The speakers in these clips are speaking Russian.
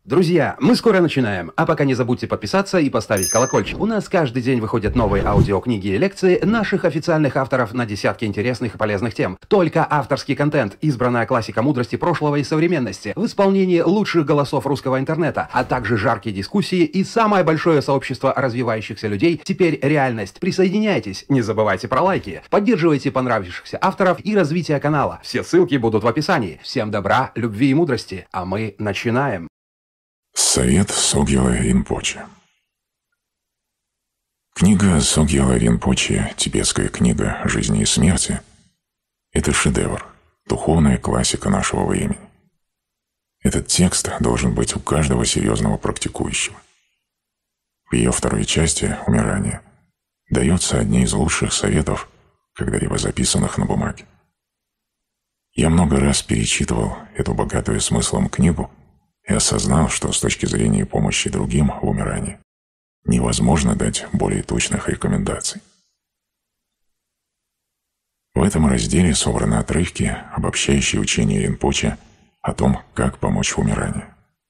Друзья, мы скоро начинаем, а пока не забудьте подписаться и поставить колокольчик. У нас каждый день выходят новые аудиокниги и лекции наших официальных авторов на десятки интересных и полезных тем. Только авторский контент, избранная классика мудрости прошлого и современности, в исполнении лучших голосов русского интернета, а также жаркие дискуссии и самое большое сообщество развивающихся людей теперь реальность. Присоединяйтесь, не забывайте про лайки, поддерживайте понравившихся авторов и развитие канала. Все ссылки будут в описании. Всем добра, любви и мудрости, а мы начинаем. Совет Согьяло Ринпоче. Книга Согьяло Ринпоче, тибетская книга жизни и смерти, это шедевр, духовная классика нашего времени. Этот текст должен быть у каждого серьезного практикующего. В ее второй части «Умирание» дается одни из лучших советов, когда-либо записанных на бумаге. Я много раз перечитывал эту богатую смыслом книгу и осознал, что с точки зрения помощи другим в умирании невозможно дать более точных рекомендаций. В этом разделе собраны отрывки, обобщающие учение Ринпоче о том, как помочь в умирании.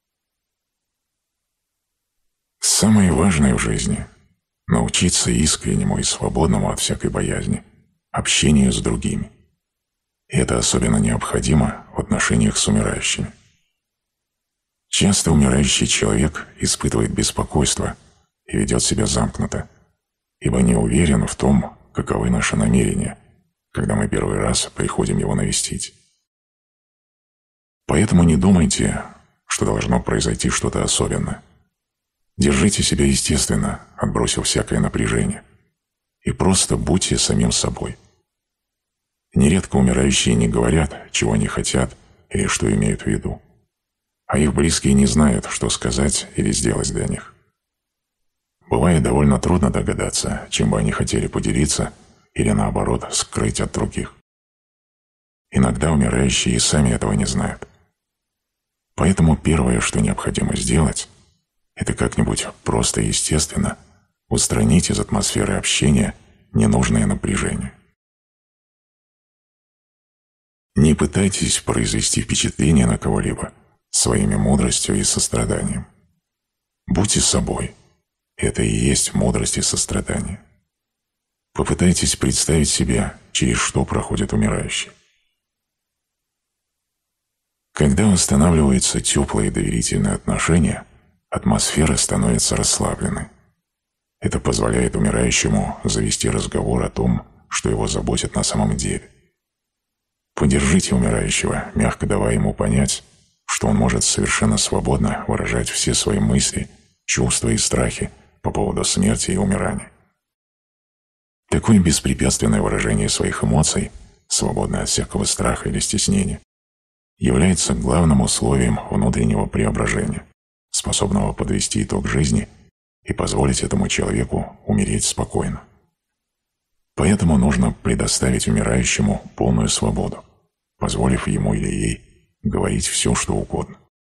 Самое важное в жизни – научиться искреннему и свободному от всякой боязни общению с другими. И это особенно необходимо в отношениях с умирающими. Часто умирающий человек испытывает беспокойство и ведет себя замкнуто, ибо не уверен в том, каковы наши намерения, когда мы первый раз приходим его навестить. Поэтому не думайте, что должно произойти что-то особенное. Держите себя естественно, отбросив всякое напряжение, и просто будьте самим собой. Нередко умирающие не говорят, чего они хотят или что имеют в виду, а их близкие не знают, что сказать или сделать для них. Бывает довольно трудно догадаться, чем бы они хотели поделиться или, наоборот, скрыть от других. Иногда умирающие и сами этого не знают. Поэтому первое, что необходимо сделать, это как-нибудь просто и естественно устранить из атмосферы общения ненужное напряжение. Не пытайтесь произвести впечатление на кого-либо своими мудростью и состраданием. Будьте собой. Это и есть мудрость и сострадание. Попытайтесь представить себе, через что проходит умирающий. Когда устанавливаются теплые доверительные отношения, атмосфера становится расслабленной. Это позволяет умирающему завести разговор о том, что его заботит на самом деле. Поддержите умирающего, мягко давая ему понять, что он может совершенно свободно выражать все свои мысли, чувства и страхи по поводу смерти и умирания. Такое беспрепятственное выражение своих эмоций, свободное от всякого страха или стеснения, является главным условием внутреннего преображения, способного подвести итог жизни и позволить этому человеку умереть спокойно. Поэтому нужно предоставить умирающему полную свободу, позволив ему или ей говорить все, что угодно.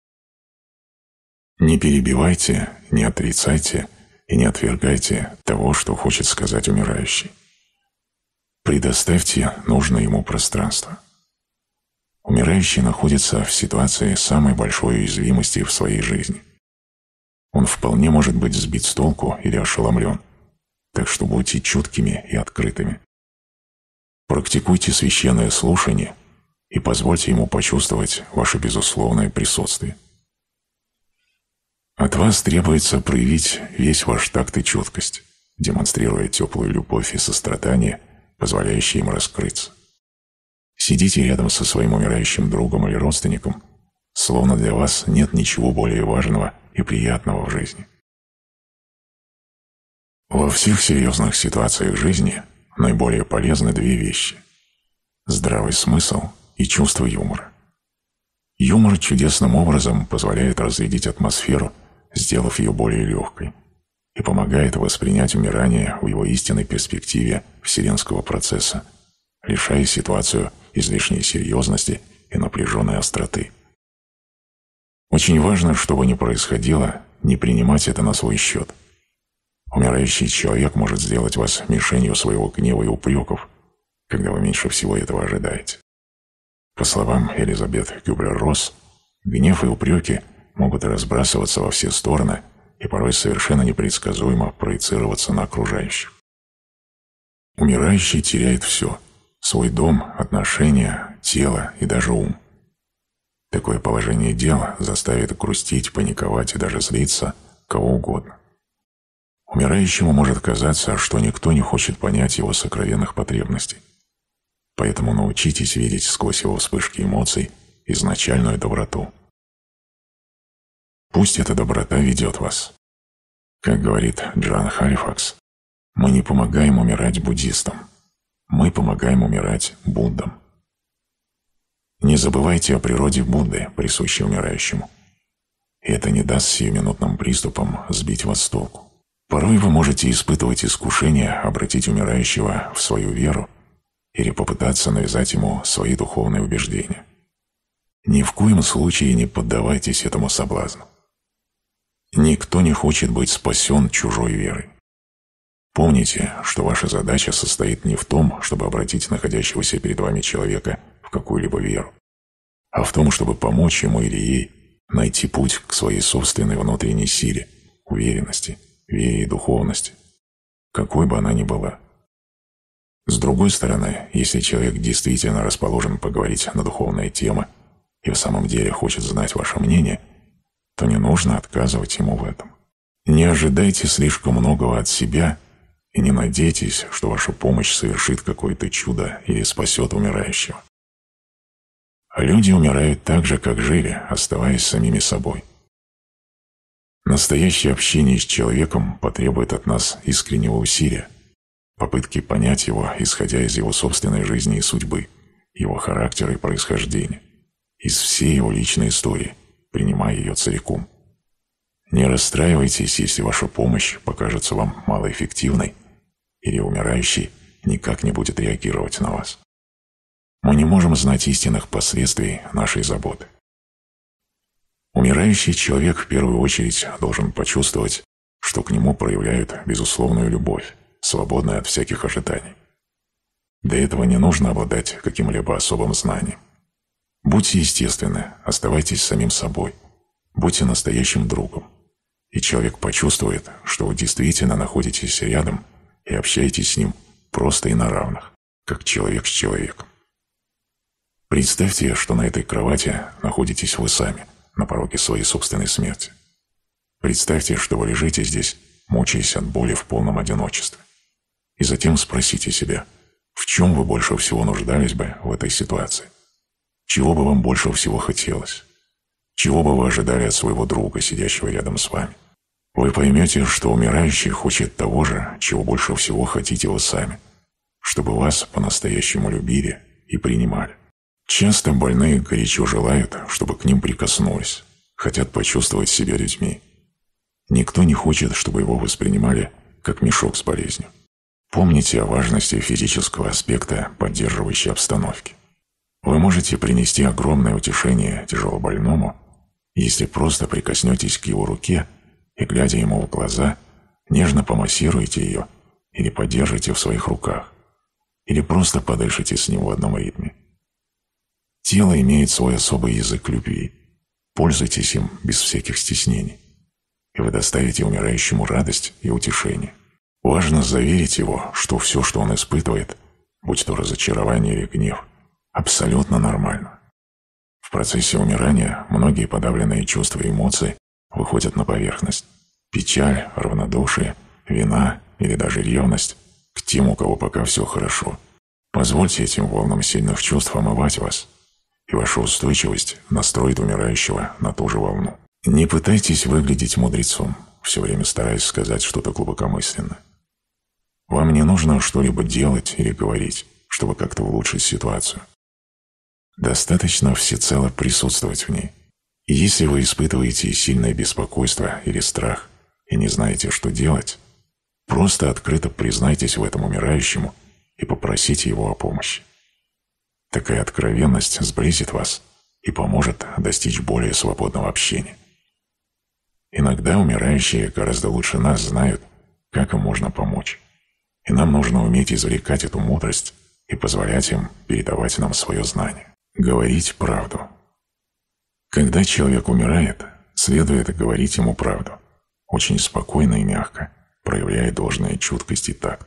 Не перебивайте, не отрицайте и не отвергайте того, что хочет сказать умирающий. Предоставьте нужное ему пространство. Умирающий находится в ситуации самой большой уязвимости в своей жизни. Он вполне может быть сбит с толку или ошеломлен, так что будьте чуткими и открытыми. Практикуйте священное слушание и позвольте ему почувствовать ваше безусловное присутствие. От вас требуется проявить весь ваш такт и чуткость, демонстрируя теплую любовь и сострадание, позволяющие им раскрыться. Сидите рядом со своим умирающим другом или родственником, словно для вас нет ничего более важного и приятного в жизни. Во всех серьезных ситуациях жизни наиболее полезны две вещи – здравый смысл и чувство юмора. Юмор чудесным образом позволяет разрядить атмосферу, сделав ее более легкой, и помогает воспринять умирание в его истинной перспективе вселенского процесса, лишая ситуацию излишней серьезности и напряженной остроты. Очень важно, что бы ни происходило, не принимать это на свой счет. Умирающий человек может сделать вас мишенью своего гнева и упреков, когда вы меньше всего этого ожидаете. По словам Элизабет Кюблер-Росс, гнев и упреки могут разбрасываться во все стороны и порой совершенно непредсказуемо проецироваться на окружающих. Умирающий теряет все – свой дом, отношения, тело и даже ум. Такое положение дела заставит грустить, паниковать и даже злиться кого угодно. Умирающему может казаться, что никто не хочет понять его сокровенных потребностей. Поэтому научитесь видеть сквозь его вспышки эмоций изначальную доброту. Пусть эта доброта ведет вас. Как говорит Джан Халифакс, мы не помогаем умирать буддистам, мы помогаем умирать Буддам. Не забывайте о природе Будды, присущей умирающему. И это не даст сиюминутным приступам сбить вас с толку. Порой вы можете испытывать искушение обратить умирающего в свою веру или попытаться навязать ему свои духовные убеждения. Ни в коем случае не поддавайтесь этому соблазну. Никто не хочет быть спасен чужой верой. Помните, что ваша задача состоит не в том, чтобы обратить находящегося перед вами человека в какую-либо веру, а в том, чтобы помочь ему или ей найти путь к своей собственной внутренней силе, уверенности, вере и духовности, какой бы она ни была. С другой стороны, если человек действительно расположен поговорить на духовные темы и в самом деле хочет знать ваше мнение, то не нужно отказывать ему в этом. Не ожидайте слишком многого от себя и не надейтесь, что ваша помощь совершит какое-то чудо или спасет умирающего. Люди умирают так же, как жили, оставаясь самими собой. Настоящее общение с человеком потребует от нас искреннего усилия, попытки понять его, исходя из его собственной жизни и судьбы, его характера и происхождения, из всей его личной истории, принимая ее целиком. Не расстраивайтесь, если ваша помощь покажется вам малоэффективной или умирающий никак не будет реагировать на вас. Мы не можем знать истинных последствий нашей заботы. Умирающий человек в первую очередь должен почувствовать, что к нему проявляют безусловную любовь, свободную от всяких ожиданий. Для этого не нужно обладать каким-либо особым знанием. Будьте естественны, оставайтесь самим собой, будьте настоящим другом, и человек почувствует, что вы действительно находитесь рядом и общаетесь с ним просто и на равных, как человек с человеком. Представьте, что на этой кровати находитесь вы сами, на пороге своей собственной смерти. Представьте, что вы лежите здесь, мучаясь от боли в полном одиночестве. И затем спросите себя, в чем вы больше всего нуждались бы в этой ситуации? Чего бы вам больше всего хотелось? Чего бы вы ожидали от своего друга, сидящего рядом с вами? Вы поймете, что умирающий хочет того же, чего больше всего хотите вы сами, чтобы вас по-настоящему любили и принимали. Часто больные горячо желают, чтобы к ним прикоснулись, хотят почувствовать себя людьми. Никто не хочет, чтобы его воспринимали как мешок с болезнью. Помните о важности физического аспекта поддерживающей обстановки. Вы можете принести огромное утешение тяжелобольному, если просто прикоснетесь к его руке и, глядя ему в глаза, нежно помассируете ее или подержите в своих руках, или просто подышите с ним в одном ритме. Тело имеет свой особый язык любви. Пользуйтесь им без всяких стеснений, и вы доставите умирающему радость и утешение. Важно заверить его, что все, что он испытывает, будь то разочарование или гнев, абсолютно нормально. В процессе умирания многие подавленные чувства и эмоции выходят на поверхность. Печаль, равнодушие, вина или даже ревность к тем, у кого пока все хорошо. Позвольте этим волнам сильных чувств омывать вас, и ваша устойчивость настроит умирающего на ту же волну. Не пытайтесь выглядеть мудрецом, все время стараясь сказать что-то глубокомысленное. Вам не нужно что-либо делать или говорить, чтобы как-то улучшить ситуацию. Достаточно всецело присутствовать в ней. И если вы испытываете сильное беспокойство или страх и не знаете, что делать, просто открыто признайтесь в этом умирающему и попросите его о помощи. Такая откровенность сблизит вас и поможет достичь более свободного общения. Иногда умирающие гораздо лучше нас знают, как им можно помочь. И нам нужно уметь извлекать эту мудрость и позволять им передавать нам свое знание. Говорить правду. Когда человек умирает, Следует говорить ему правду, очень спокойно и мягко, проявляя должную чуткость и такт.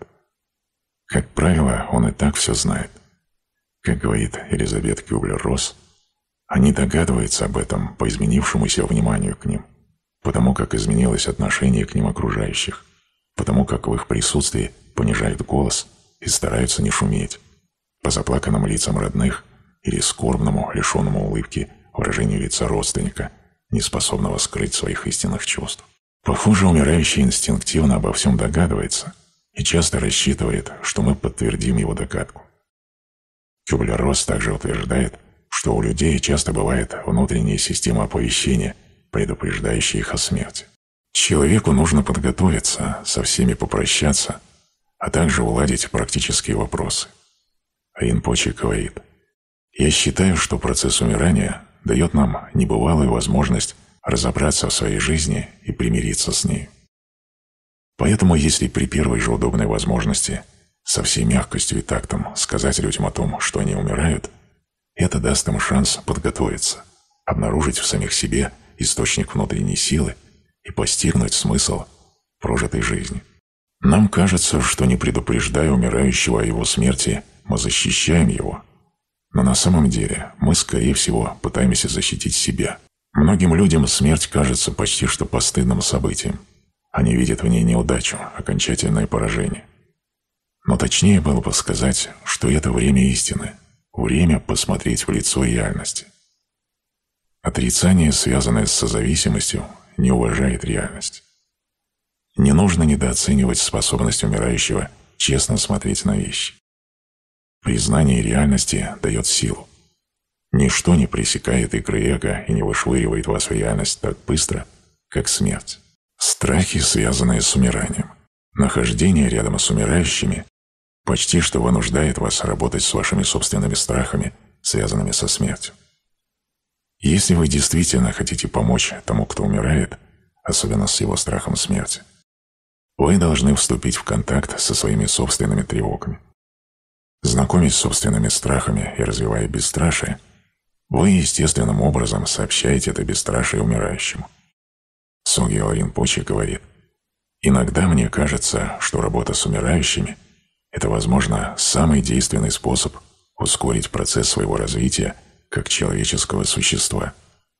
Как правило, он и так все знает. Как говорит Элизабет Кюблер-Росс, они догадываются об этом по изменившемуся вниманию к ним, потому как изменилось отношение к ним окружающих, потому как в их присутствии понижают голос и стараются не шуметь, по заплаканным лицам родных или скорбному, лишенному улыбки выражению лица родственника, не способного скрыть своих истинных чувств. Похоже, умирающий инстинктивно обо всем догадывается и часто рассчитывает, что мы подтвердим его догадку. Кюблер-Росс также утверждает, что у людей часто бывает внутренняя система оповещения, предупреждающая их о смерти. Человеку нужно подготовиться, со всеми попрощаться, а также уладить практические вопросы. Ринпоче говорит: «Я считаю, что процесс умирания дает нам небывалую возможность разобраться в своей жизни и примириться с ней. Поэтому, если при первой же удобной возможности со всей мягкостью и тактом сказать людям о том, что они умирают, это даст им шанс подготовиться, обнаружить в самих себе источник внутренней силы и постигнуть смысл прожитой жизни. Нам кажется, что не предупреждая умирающего о его смерти, мы защищаем его, но на самом деле мы, скорее всего, пытаемся защитить себя. Многим людям смерть кажется почти что постыдным событием. Они видят в ней неудачу, окончательное поражение. Но точнее было бы сказать, что это время истины, время посмотреть в лицо реальности. Отрицание, связанное с созависимостью, не уважает реальность. Не нужно недооценивать способность умирающего честно смотреть на вещи. Признание реальности дает силу. Ничто не пресекает игры эго и не вышвыривает вас в реальность так быстро, как смерть. Страхи, связанные с умиранием. Нахождение рядом с умирающими почти что вынуждает вас работать с вашими собственными страхами, связанными со смертью. Если вы действительно хотите помочь тому, кто умирает, особенно с его страхом смерти, вы должны вступить в контакт со своими собственными тревогами. Знакомясь с собственными страхами и развивая бесстрашие, вы естественным образом сообщаете это бесстрашие умирающему. Согьо Ринпоче говорит: «Иногда мне кажется, что работа с умирающими – это, возможно, самый действенный способ ускорить процесс своего развития как человеческого существа.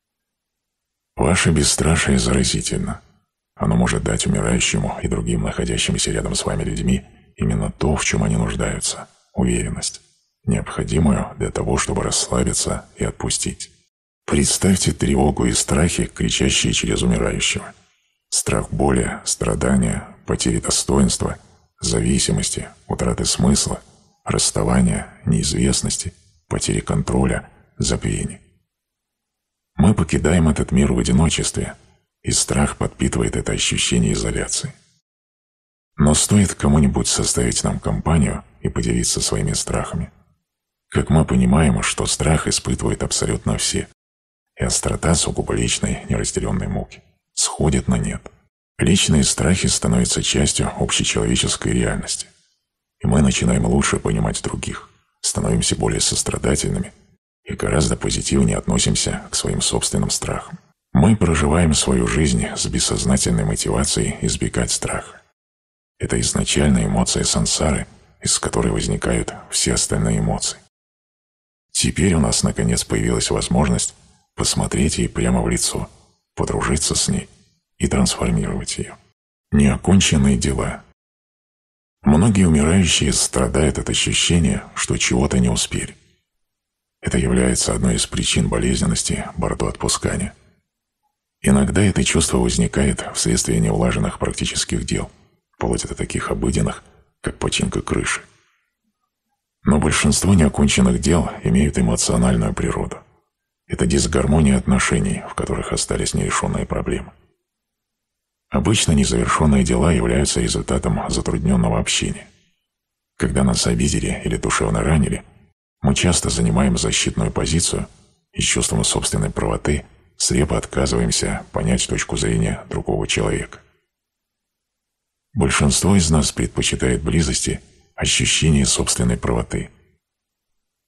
Ваше бесстрашие заразительно. Оно может дать умирающему и другим находящимся рядом с вами людьми именно то, в чем они нуждаются – уверенность, необходимую для того, чтобы расслабиться и отпустить. Представьте тревогу и страхи, кричащие через умирающего. Страх боли, страдания, потери достоинства, зависимости, утраты смысла, расставания, неизвестности, потери контроля, забвения. Мы покидаем этот мир в одиночестве, и страх подпитывает это ощущение изоляции. Но стоит кому-нибудь составить нам компанию и поделиться своими страхами, как мы понимаем, что страх испытывают абсолютно все, и острота сугубо личной, неразделенной муки сходит на нет. Личные страхи становятся частью общечеловеческой реальности, и мы начинаем лучше понимать других, становимся более сострадательными и гораздо позитивнее относимся к своим собственным страхам. Мы проживаем свою жизнь с бессознательной мотивацией избегать страха. Это изначальная эмоция сансары, из которой возникают все остальные эмоции. Теперь у нас наконец появилась возможность посмотреть ей прямо в лицо, подружиться с ней и трансформировать ее. Неоконченные дела. Многие умирающие страдают от ощущения, что чего-то не успели. Это является одной из причин болезненности бортоотпускания. Иногда это чувство возникает вследствие неулаженных практических дел, вплоть до таких обыденных, как починка крыши. Но большинство неоконченных дел имеют эмоциональную природу. Это дисгармония отношений, в которых остались нерешенные проблемы. Обычно незавершенные дела являются результатом затрудненного общения. Когда нас обидели или душевно ранили, мы часто занимаем защитную позицию и с чувством собственной правоты слепо отказываемся понять точку зрения другого человека. Большинство из нас предпочитает близости ощущение собственной правоты.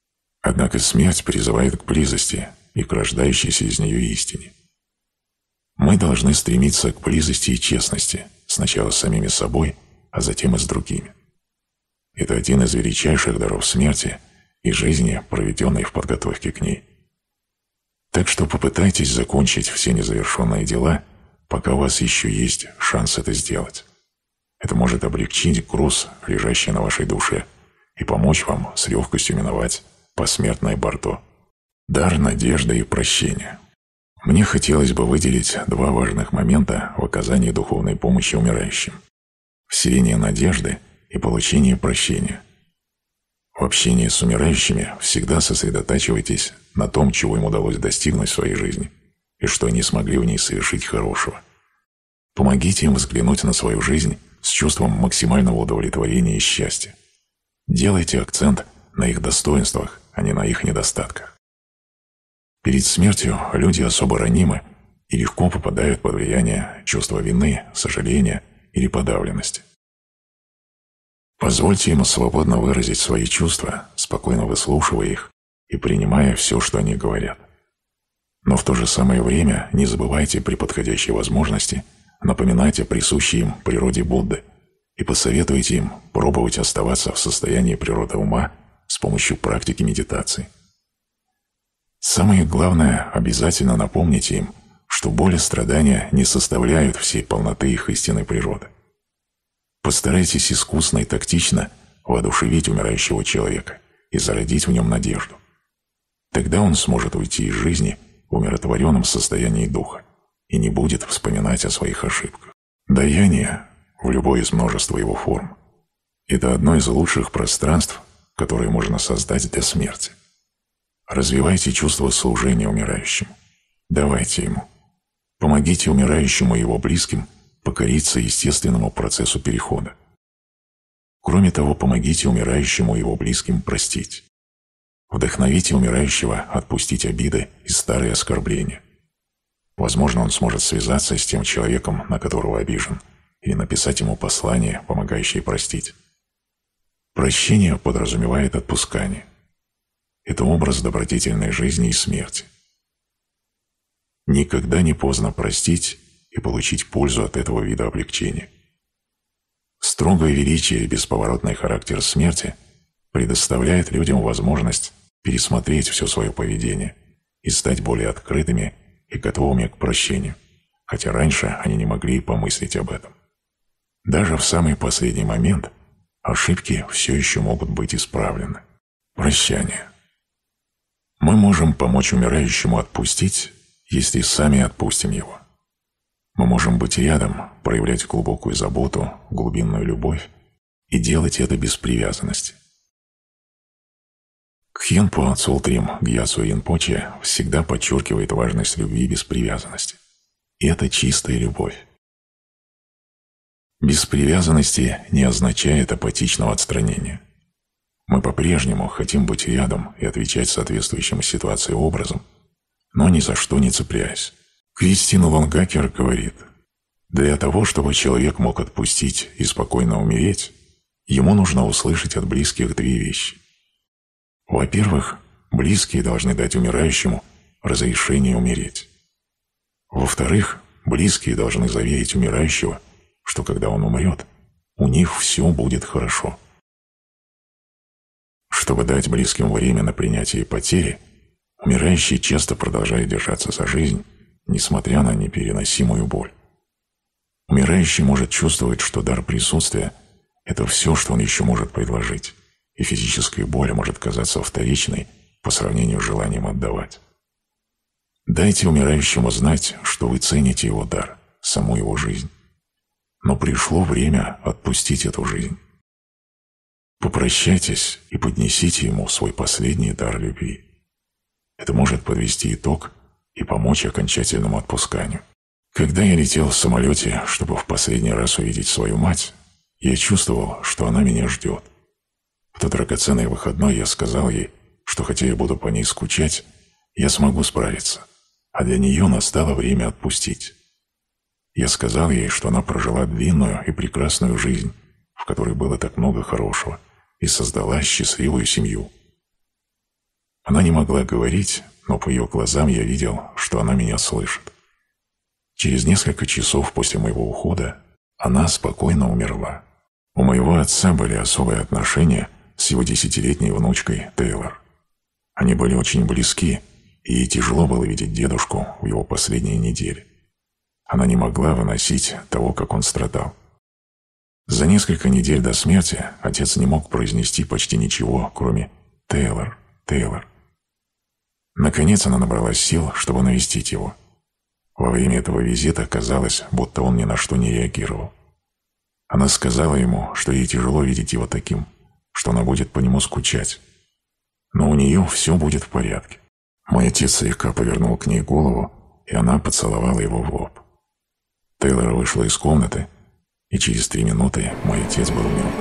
Однако смерть призывает к близости и к рождающейся из нее истине. Мы должны стремиться к близости и честности, сначала с самими собой, а затем и с другими. Это один из величайших даров смерти и жизни, проведенной в подготовке к ней. Так что попытайтесь закончить все незавершенные дела, пока у вас еще есть шанс это сделать. Это может облегчить груз, лежащий на вашей душе, и помочь вам с легкостью миновать посмертное бордо. Дар надежды и прощения. Мне хотелось бы выделить два важных момента в оказании духовной помощи умирающим: вселение надежды и получение прощения. В общении с умирающими всегда сосредотачивайтесь на том, чего им удалось достигнуть в своей жизни, и что они смогли в ней совершить хорошего. Помогите им взглянуть на свою жизнь с чувством максимального удовлетворения и счастья. Делайте акцент на их достоинствах, а не на их недостатках. Перед смертью люди особо ранимы и легко попадают под влияние чувства вины, сожаления или подавленности. Позвольте им свободно выразить свои чувства, спокойно выслушивая их и принимая все, что они говорят. Но в то же самое время не забывайте при подходящей возможности напоминать о присущей им природе Будды и посоветуйте им пробовать оставаться в состоянии природы ума с помощью практики медитации. Самое главное, обязательно напомните им, что боль и страдания не составляют всей полноты их истинной природы. Постарайтесь искусно и тактично воодушевить умирающего человека и зародить в нем надежду. Тогда он сможет уйти из жизни в умиротворенном состоянии духа и не будет вспоминать о своих ошибках. Даяние, в любой из множества его форм, это одно из лучших пространств, которые можно создать для смерти. Развивайте чувство служения умирающему. Давайте ему. Помогите умирающему и его близким покориться естественному процессу перехода. Кроме того, помогите умирающему и его близким простить. Вдохновите умирающего отпустить обиды и старые оскорбления. Возможно, он сможет связаться с тем человеком, на которого обижен, или написать ему послание, помогающее простить. Прощение подразумевает отпускание. Это образ добродетельной жизни и смерти. Никогда не поздно простить и получить пользу от этого вида облегчения. Строгое величие и бесповоротный характер смерти предоставляет людям возможность пересмотреть все свое поведение и стать более открытыми и готовыми к прощению, хотя раньше они не могли и помыслить об этом. Даже в самый последний момент ошибки все еще могут быть исправлены. Прощание. Мы можем помочь умирающему отпустить, если сами отпустим его. Мы можем быть рядом, проявлять глубокую заботу, глубинную любовь и делать это без привязанности. Кхенпо Цултрим Гьясу Ринпоче всегда подчеркивает важность любви без привязанности. И это чистая любовь. Без привязанности не означает апатичного отстранения. Мы по-прежнему хотим быть рядом и отвечать соответствующим ситуации образом, но ни за что не цепляясь. Кристин Лонгакер говорит: для того, чтобы человек мог отпустить и спокойно умереть, ему нужно услышать от близких две вещи. Во-первых, близкие должны дать умирающему разрешение умереть. Во-вторых, близкие должны заверить умирающего, что когда он умрет, у них все будет хорошо. Чтобы дать близким время на принятие потери, умирающий часто продолжает держаться за жизнь, несмотря на непереносимую боль. Умирающий может чувствовать, что дар присутствия – это все, что он еще может предложить, и физическая боль может казаться вторичной по сравнению с желанием отдавать. Дайте умирающему знать, что вы цените его дар, саму его жизнь. Но пришло время отпустить эту жизнь. Попрощайтесь и поднесите ему свой последний дар любви. Это может подвести итог и помочь окончательному отпусканию. Когда я летел в самолете, чтобы в последний раз увидеть свою мать, я чувствовал, что она меня ждет. В тот драгоценный выходной я сказал ей, что хотя я буду по ней скучать, я смогу справиться, а для нее настало время отпустить. Я сказал ей, что она прожила длинную и прекрасную жизнь, в которой было так много хорошего, и создала счастливую семью. Она не могла говорить, но по ее глазам я видел, что она меня слышит. Через несколько часов после моего ухода она спокойно умерла. У моего отца были особые отношения с его 10-летней внучкой Тейлор. Они были очень близки, и ей тяжело было видеть дедушку в его последние недели. Она не могла выносить того, как он страдал. За несколько недель до смерти отец не мог произнести почти ничего, кроме «Тейлор, Тейлор». Наконец она набралась сил, чтобы навестить его. Во время этого визита казалось, будто он ни на что не реагировал. Она сказала ему, что ей тяжело видеть его таким, что она будет по нему скучать. Но у нее все будет в порядке. Мой отец слегка повернул к ней голову, и она поцеловала его в лоб. Тейлор вышла из комнаты, и через 3 минуты мой отец был мертв.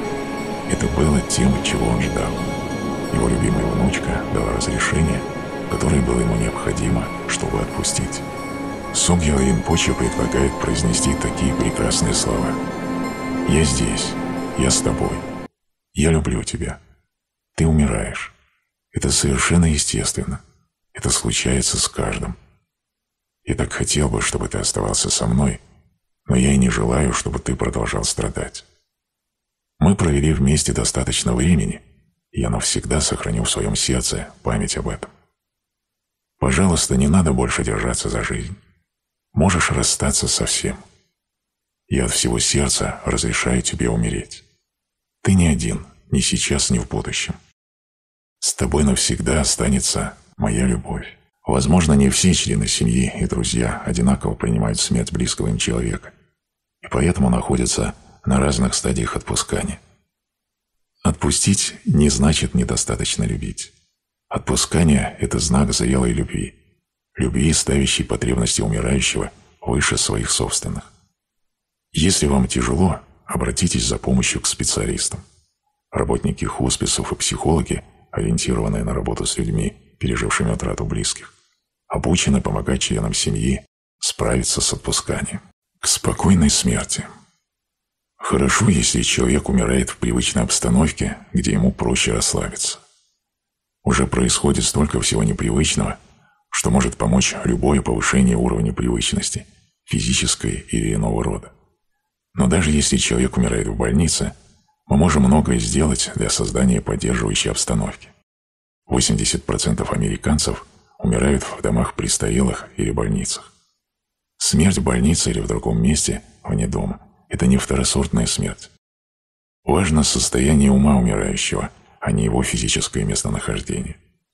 Это было тем, чего он ждал. Его любимая внучка дала разрешение, которое было ему необходимо, чтобы отпустить. Согьял Ринпоче предлагает произнести такие прекрасные слова. «Я здесь, я с тобой, я люблю тебя. Ты умираешь. Это совершенно естественно. Это случается с каждым. Я так хотел бы, чтобы ты оставался со мной, но я и не желаю, чтобы ты продолжал страдать. Мы провели вместе достаточно времени, и я навсегда сохраню в своем сердце память об этом. Пожалуйста, не надо больше держаться за жизнь. Можешь расстаться со всем. Я от всего сердца разрешаю тебе умереть. Ты не один, ни сейчас, ни в будущем. С тобой навсегда останется моя любовь». Возможно, не все члены семьи и друзья одинаково принимают смерть близкого им человека, и поэтому находятся на разных стадиях отпускания. Отпустить не значит недостаточно любить. Отпускание – это знак зрелой любви. Любви, ставящей потребности умирающего выше своих собственных. Если вам тяжело, обратитесь за помощью к специалистам. Работники хосписов и психологи, ориентированные на работу с людьми, пережившими утрату близких, обучены помогать членам семьи справиться с отпусканием. К спокойной смерти. Хорошо, если человек умирает в привычной обстановке, где ему проще расслабиться. Уже происходит столько всего непривычного, что может помочь любое повышение уровня привычности, физической или иного рода. Но даже если человек умирает в больнице, мы можем многое сделать для создания поддерживающей обстановки. 80% американцев умирают в домах престарелых или больницах. Смерть в больнице или в другом месте, вне дома, это не второсортная смерть. Важно состояние ума умирающего, а не его физическое местонахождение.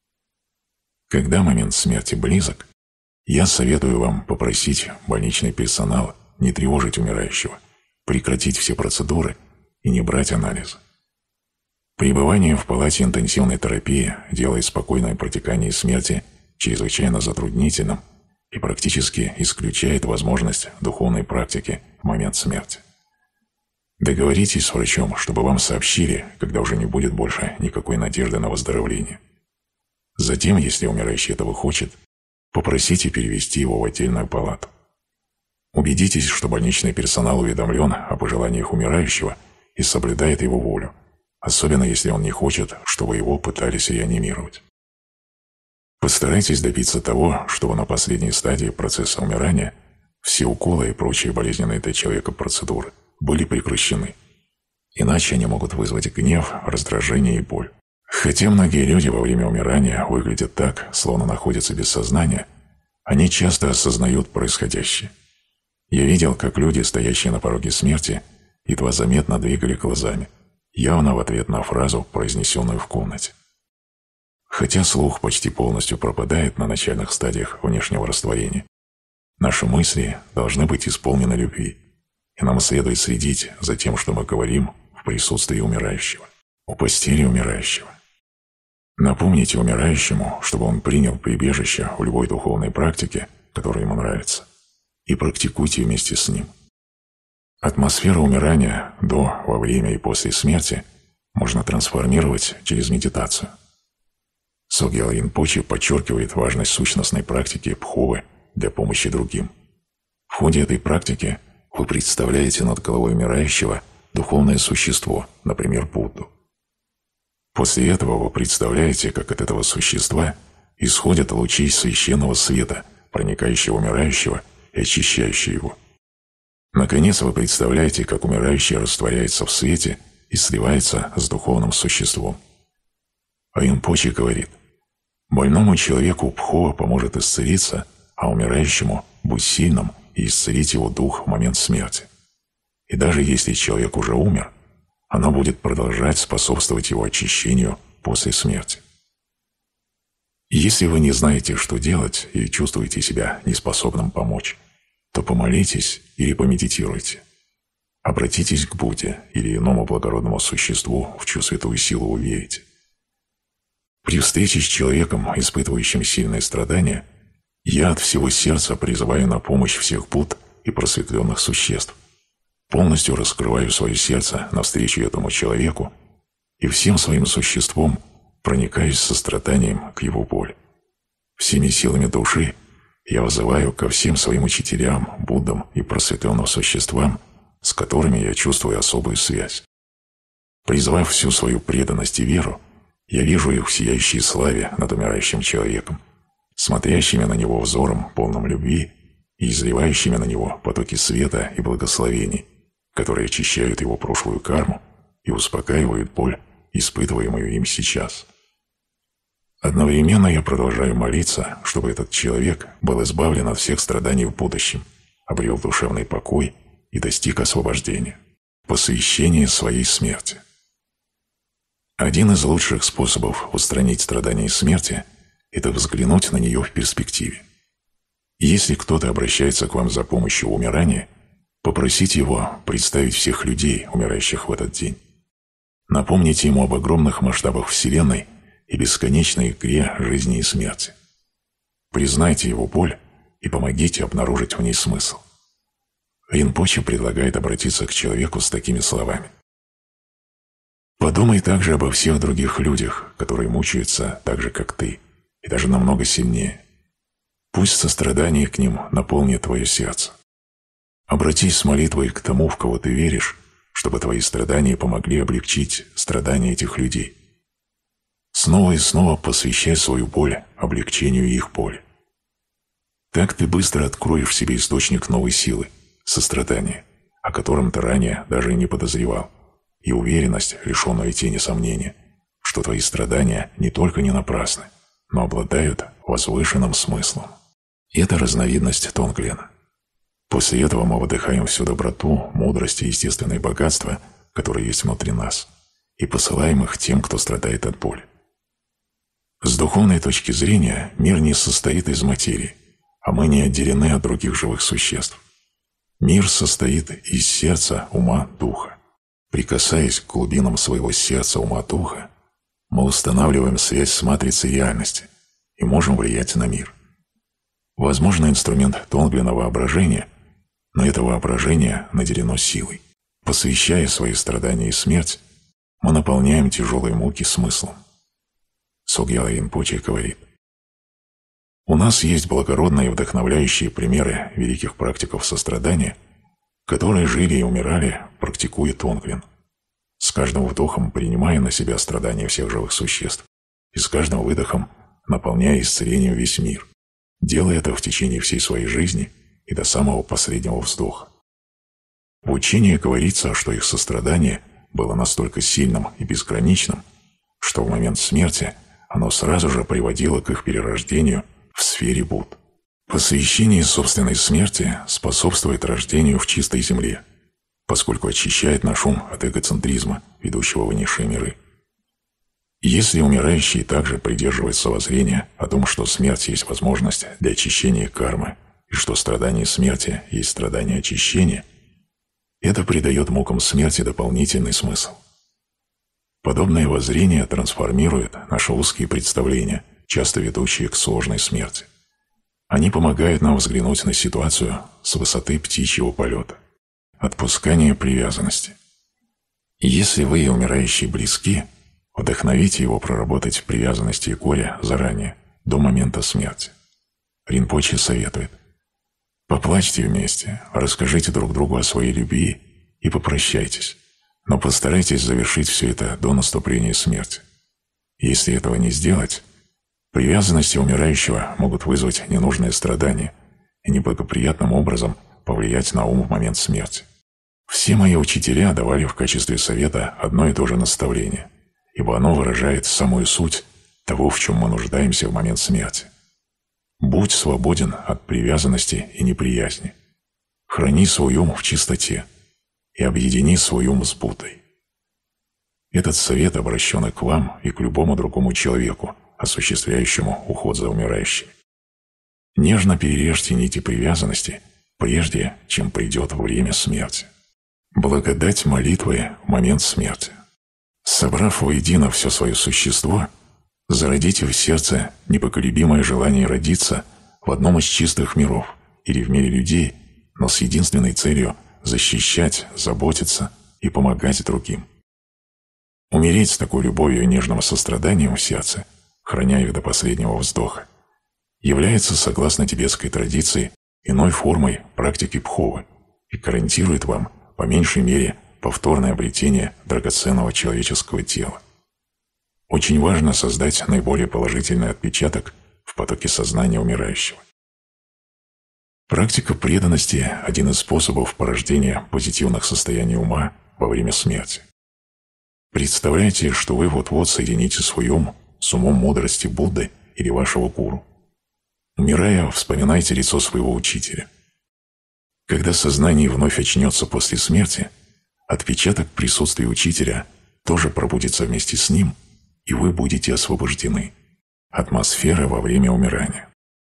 Когда момент смерти близок, я советую вам попросить больничный персонал не тревожить умирающего, прекратить все процедуры и не брать анализы. Пребывание в палате интенсивной терапии делает спокойное протекание смерти чрезвычайно затруднительным и практически исключает возможность духовной практики в момент смерти. Договоритесь с врачом, чтобы вам сообщили, когда уже не будет больше никакой надежды на выздоровление. Затем, если умирающий этого хочет, попросите перевести его в отдельную палату. Убедитесь, что больничный персонал уведомлен о пожеланиях умирающего и соблюдает его волю, особенно если он не хочет, чтобы его пытались реанимировать. Постарайтесь добиться того, чтобы на последней стадии процесса умирания все уколы и прочие болезненные для человека процедуры были прекращены. Иначе они могут вызвать гнев, раздражение и боль. Хотя многие люди во время умирания выглядят так, словно находятся без сознания, они часто осознают происходящее. Я видел, как люди, стоящие на пороге смерти, едва заметно двигали глазами, явно в ответ на фразу, произнесенную в комнате. Хотя слух почти полностью пропадает на начальных стадиях внешнего растворения, наши мысли должны быть исполнены любви, и нам следует следить за тем, что мы говорим в присутствии умирающего, у постели умирающего. Напомните умирающему, чтобы он принял прибежище в любой духовной практике, которая ему нравится, и практикуйте вместе с ним. Атмосферу умирания до, во время и после смерти можно трансформировать через медитацию. Согьял Ринпоче подчеркивает важность сущностной практики пховы для помощи другим. В ходе этой практики вы представляете над головой умирающего духовное существо, например, Будду. После этого вы представляете, как от этого существа исходят лучи священного света, проникающего в умирающего и очищающее его. Наконец вы представляете, как умирающий растворяется в свете и сливается с духовным существом. Ринпоче говорит: больному человеку Пхо поможет исцелиться, а умирающему быть сильным и исцелить его дух в момент смерти. И даже если человек уже умер, оно будет продолжать способствовать его очищению после смерти. Если вы не знаете, что делать, или чувствуете себя неспособным помочь, то помолитесь или помедитируйте. Обратитесь к Будде или иному благородному существу, в чью святую силу вы верите. При встрече с человеком, испытывающим сильные страдания, я от всего сердца призываю на помощь всех Будд и просветленных существ. Полностью раскрываю свое сердце навстречу этому человеку и всем своим существом проникаюсь состраданием к его боли. Всеми силами души я вызываю ко всем своим учителям, Буддам и просветленным существам, с которыми я чувствую особую связь. Призвав всю свою преданность и веру, я вижу их в сияющей славе над умирающим человеком, смотрящими на него взором, полным любви, и изливающими на него потоки света и благословений, которые очищают его прошлую карму и успокаивают боль, испытываемую им сейчас. Одновременно я продолжаю молиться, чтобы этот человек был избавлен от всех страданий в будущем, обрел душевный покой и достиг освобождения, посвящения своей смерти. Один из лучших способов устранить страдания смерти – это взглянуть на нее в перспективе. Если кто-то обращается к вам за помощью в умирании, попросите его представить всех людей, умирающих в этот день. Напомните ему об огромных масштабах Вселенной и бесконечной игре жизни и смерти. Признайте его боль и помогите обнаружить в ней смысл. Ринпоче предлагает обратиться к человеку с такими словами: «Подумай также обо всех других людях, которые мучаются так же, как ты, и даже намного сильнее. Пусть сострадание к ним наполнит твое сердце. Обратись с молитвой к тому, в кого ты веришь, чтобы твои страдания помогли облегчить страдания этих людей. Снова и снова посвящай свою боль облегчению их боли. Так ты быстро откроешь в себе источник новой силы, сострадания, о котором ты ранее даже и не подозревал, и уверенность, лишенную тени сомнения, что твои страдания не только не напрасны, но обладают возвышенным смыслом». Это разновидность Тонглена. После этого мы выдыхаем всю доброту, мудрость и естественное богатство, которые есть внутри нас, и посылаем их тем, кто страдает от боли. С духовной точки зрения мир не состоит из материи, а мы не отделены от других живых существ. Мир состоит из сердца, ума, духа. Прикасаясь к глубинам своего сердца, ума, духа, мы устанавливаем связь с матрицей реальности и можем влиять на мир. Возможно, инструмент Тонглена — воображение, но это воображение наделено силой. Посвящая свои страдания и смерть, мы наполняем тяжелые муки смыслом. Согьял Ринпоче говорит: «У нас есть благородные и вдохновляющие примеры великих практиков сострадания, которые жили и умирали, практикуя Тонглен, с каждым вдохом принимая на себя страдания всех живых существ и с каждым выдохом наполняя исцелением весь мир, делая это в течение всей своей жизни и до самого последнего вздоха. В учении говорится, что их сострадание было настолько сильным и безграничным, что в момент смерти оно сразу же приводило к их перерождению в сфере Будд. Посвящение собственной смерти способствует рождению в чистой земле, поскольку очищает наш ум от эгоцентризма, ведущего в низшие миры. Если умирающий также придерживается воззрения о том, что смерть есть возможность для очищения кармы, и что страдание смерти есть страдание очищения, это придает мукам смерти дополнительный смысл. Подобное воззрение трансформирует наши узкие представления, часто ведущие к сложной смерти. Они помогают нам взглянуть на ситуацию с высоты птичьего полета. Отпускание привязанности. Если вы и умирающий близки, вдохновите его проработать привязанности и горе заранее, до момента смерти. Ринпоче советует: поплачьте вместе, расскажите друг другу о своей любви и попрощайтесь, но постарайтесь завершить все это до наступления смерти. Если этого не сделать, привязанности умирающего могут вызвать ненужные страдания и неблагоприятным образом повлиять на ум в момент смерти. Все мои учителя давали в качестве совета одно и то же наставление, ибо оно выражает самую суть того, в чем мы нуждаемся в момент смерти. Будь свободен от привязанности и неприязни. Храни свой ум в чистоте и объедини свой ум с Буддой. Этот совет обращен и к вам, и к любому другому человеку, осуществляющему уход за умирающими. Нежно перережьте нити привязанности, прежде чем придет время смерти. Благодать молитвы в момент смерти. Собрав воедино все свое существо, зародите в сердце непоколебимое желание родиться в одном из чистых миров или в мире людей, но с единственной целью защищать, заботиться и помогать другим. Умереть с такой любовью и нежным состраданием в сердце, храня их до последнего вздоха, является, согласно тибетской традиции, иной формой практики пховы и гарантирует вам, по меньшей мере, повторное обретение драгоценного человеческого тела. Очень важно создать наиболее положительный отпечаток в потоке сознания умирающего. Практика преданности – один из способов порождения позитивных состояний ума во время смерти. Представляйте, что вы вот-вот соедините свой ум с умом мудрости Будды или вашего гуру. Умирая, вспоминайте лицо своего учителя. Когда сознание вновь очнется после смерти, отпечаток присутствия учителя тоже пробудится вместе с ним, и вы будете освобождены. Атмосфера во время умирания.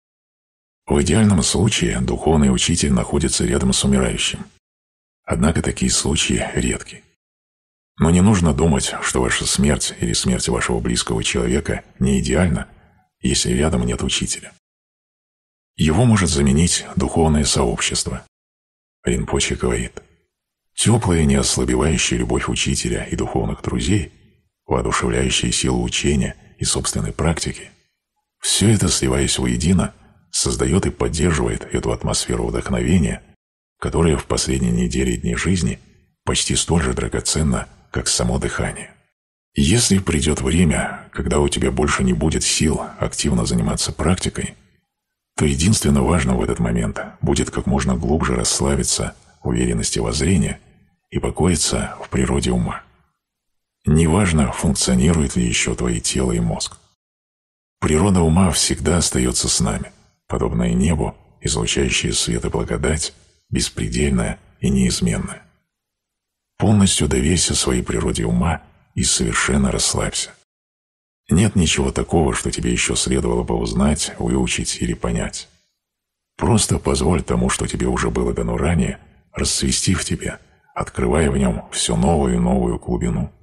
В идеальном случае духовный учитель находится рядом с умирающим. Однако такие случаи редки. Но не нужно думать, что ваша смерть или смерть вашего близкого человека не идеальна, если рядом нет учителя. Его может заменить духовное сообщество. Ринпоче говорит: теплая, неослабевающая любовь учителя и духовных друзей, воодушевляющая силу учения и собственной практики, все это, сливаясь воедино, создает и поддерживает эту атмосферу вдохновения, которая в последние недели и дни жизни почти столь же драгоценна, как само дыхание. Если придет время, когда у тебя больше не будет сил активно заниматься практикой, то единственно важно в этот момент будет как можно глубже расслабиться в уверенности воззрения и покоиться в природе ума. Неважно, функционирует ли еще твои тело и мозг. Природа ума всегда остается с нами, подобная небу, излучающая свет и благодать, беспредельная и неизменная. Полностью доверься своей природе ума и совершенно расслабься. Нет ничего такого, что тебе еще следовало бы узнать, выучить или понять. Просто позволь тому, что тебе уже было дано ранее, расцвести в тебе, открывая в нем все новую и новую глубину.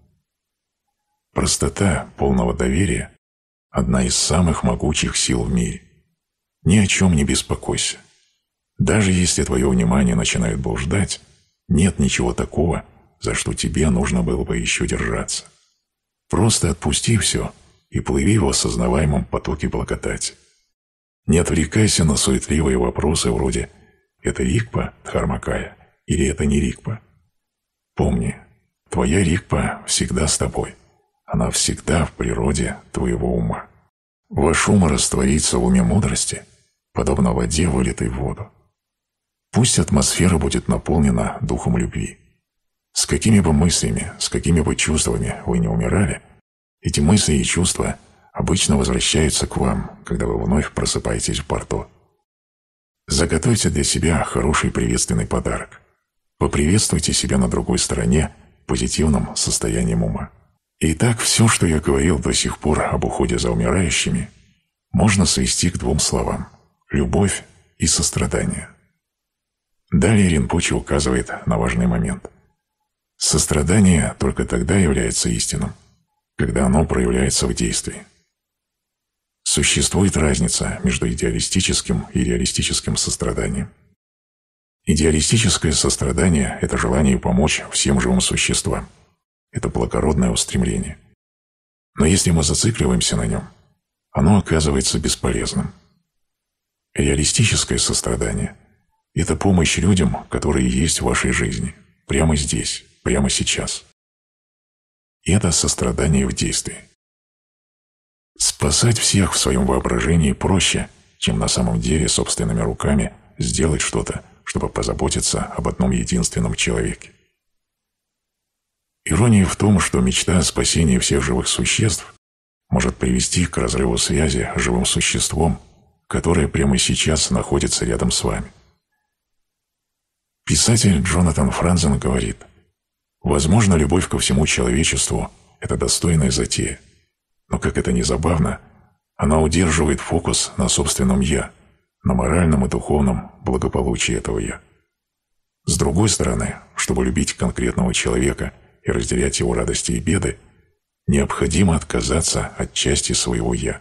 Простота полного доверия – одна из самых могучих сил в мире. Ни о чем не беспокойся. Даже если твое внимание начинает блуждать, нет ничего такого, за что тебе нужно было бы еще держаться. Просто отпусти все и плыви в осознаваемом потоке благодати. Не отвлекайся на суетливые вопросы вроде «это рикпа, Дхармакая» или «это не рикпа». Помни, твоя рикпа всегда с тобой. Она всегда в природе твоего ума. Ваш ум растворится в уме мудрости, подобно воде, вылитой в воду. Пусть атмосфера будет наполнена духом любви. С какими бы мыслями, с какими бы чувствами вы не умирали, эти мысли и чувства обычно возвращаются к вам, когда вы вновь просыпаетесь в порту. Заготовьте для себя хороший приветственный подарок. Поприветствуйте себя на другой стороне позитивным состоянием ума. Итак, все, что я говорил до сих пор об уходе за умирающими, можно свести к двум словам – любовь и сострадание. Далее Ринпоче указывает на важный момент. Сострадание только тогда является истинным, когда оно проявляется в действии. Существует разница между идеалистическим и реалистическим состраданием. Идеалистическое сострадание – это желание помочь всем живым существам. Это благородное устремление. Но если мы зацикливаемся на нем, оно оказывается бесполезным. Реалистическое сострадание – это помощь людям, которые есть в вашей жизни, прямо здесь, прямо сейчас. И это сострадание в действии. Спасать всех в своем воображении проще, чем на самом деле собственными руками сделать что-то, чтобы позаботиться об одном единственном человеке. Ирония в том, что мечта о спасении всех живых существ может привести к разрыву связи с живым существом, которое прямо сейчас находится рядом с вами. Писатель Джонатан Франзен говорит: «Возможно, любовь ко всему человечеству – это достойная затея, но, как это ни забавно, она удерживает фокус на собственном «я», на моральном и духовном благополучии этого «я». С другой стороны, чтобы любить конкретного человека и разделять его радости и беды, необходимо отказаться от части своего «я».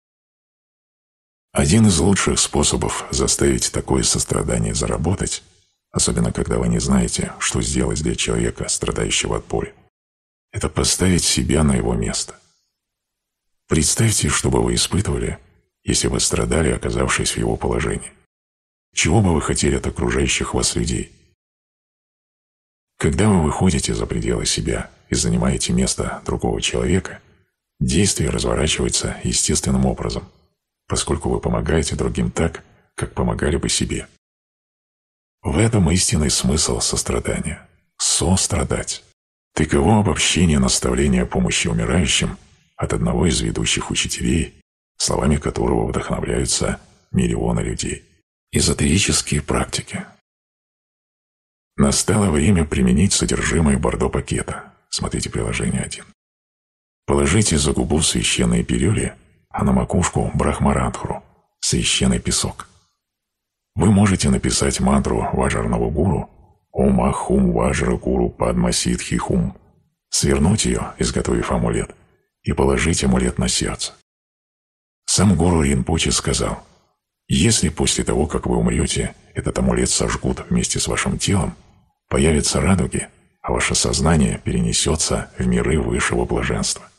Один из лучших способов заставить такое сострадание заработать, особенно когда вы не знаете, что сделать для человека, страдающего от боли, это поставить себя на его место. Представьте, что бы вы испытывали, если бы страдали, оказавшись в его положении. Чего бы вы хотели от окружающих вас людей? Когда вы выходите за пределы себя и занимаете место другого человека, действие разворачивается естественным образом, поскольку вы помогаете другим так, как помогали бы себе. В этом истинный смысл сострадания – сострадать. Таково обобщение наставления о помощи умирающим от одного из ведущих учителей, словами которого вдохновляются миллионы людей. Эзотерические практики. Настало время применить содержимое бордо-пакета. Смотрите приложение 1. Положите за губу священные пилюли, а на макушку брахмарандхру, священный песок. Вы можете написать мантру Ваджарного гуру «Ом Ахум Ваджра Гуру Падма Сидхи Хум», свернуть ее, изготовив амулет, и положить амулет на сердце. Сам гуру Ринпоче сказал: если после того, как вы умрете, этот амулет сожгут вместе с вашим телом, появятся радуги, а ваше сознание перенесется в миры высшего блаженства.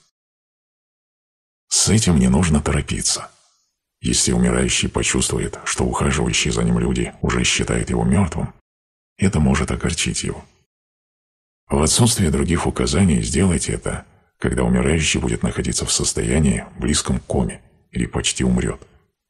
С этим не нужно торопиться. Если умирающий почувствует, что ухаживающие за ним люди уже считают его мертвым, это может огорчить его. В отсутствие других указаний сделайте это, когда умирающий будет находиться в состоянии, близком к коме, или почти умрет.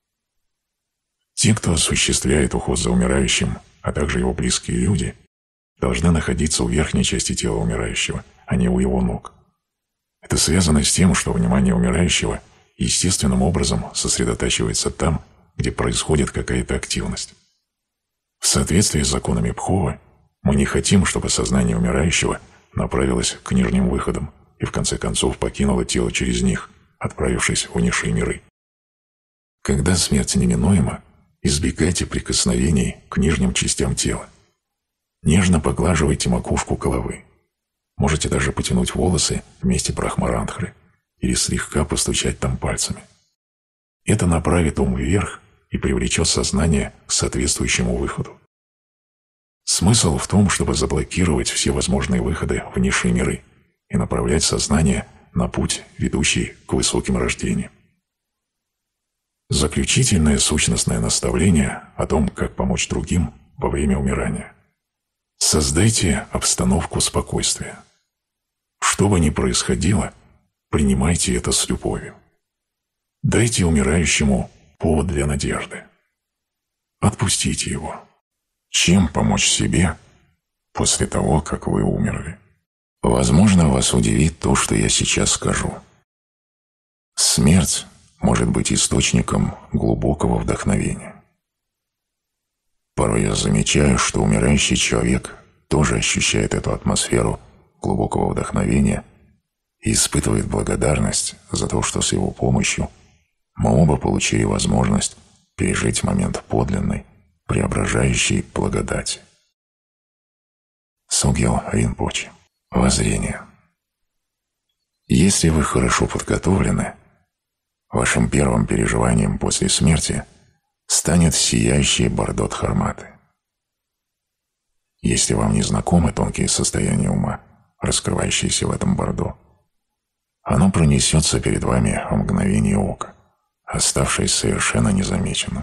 Те, кто осуществляет уход за умирающим, а также его близкие люди, должны находиться у верхней части тела умирающего, а не у его ног. Это связано с тем, что внимание умирающего естественным образом сосредотачивается там, где происходит какая-то активность. В соответствии с законами Пховы, мы не хотим, чтобы сознание умирающего направилось к нижним выходам и в конце концов покинуло тело через них, отправившись в низшие миры. Когда смерть неминуема, избегайте прикосновений к нижним частям тела. Нежно поглаживайте макушку головы. Можете даже потянуть волосы в месте брахмарандхры или слегка постучать там пальцами. Это направит ум вверх и привлечет сознание к соответствующему выходу. Смысл в том, чтобы заблокировать все возможные выходы в низшие миры и направлять сознание на путь, ведущий к высоким рождениям. Заключительное сущностное наставление о том, как помочь другим во время умирания. Создайте обстановку спокойствия. Что бы ни происходило, принимайте это с любовью. Дайте умирающему повод для надежды. Отпустите его. Чем помочь себе после того, как вы умерли? Возможно, вас удивит то, что я сейчас скажу. Смерть может быть источником глубокого вдохновения. Порой я замечаю, что умирающий человек тоже ощущает эту атмосферу глубокого вдохновения и испытывает благодарность за то, что с его помощью мы оба получили возможность пережить момент подлинной, преображающей благодати. Согьел Ринпоче. Воззрение. Если вы хорошо подготовлены, вашим первым переживанием после смерти станет сияющие бордо-дхарматы. Если вам не знакомы тонкие состояния ума, раскрывающиеся в этом бордо, оно пронесется перед вами в мгновение ока, оставшись совершенно незамеченным.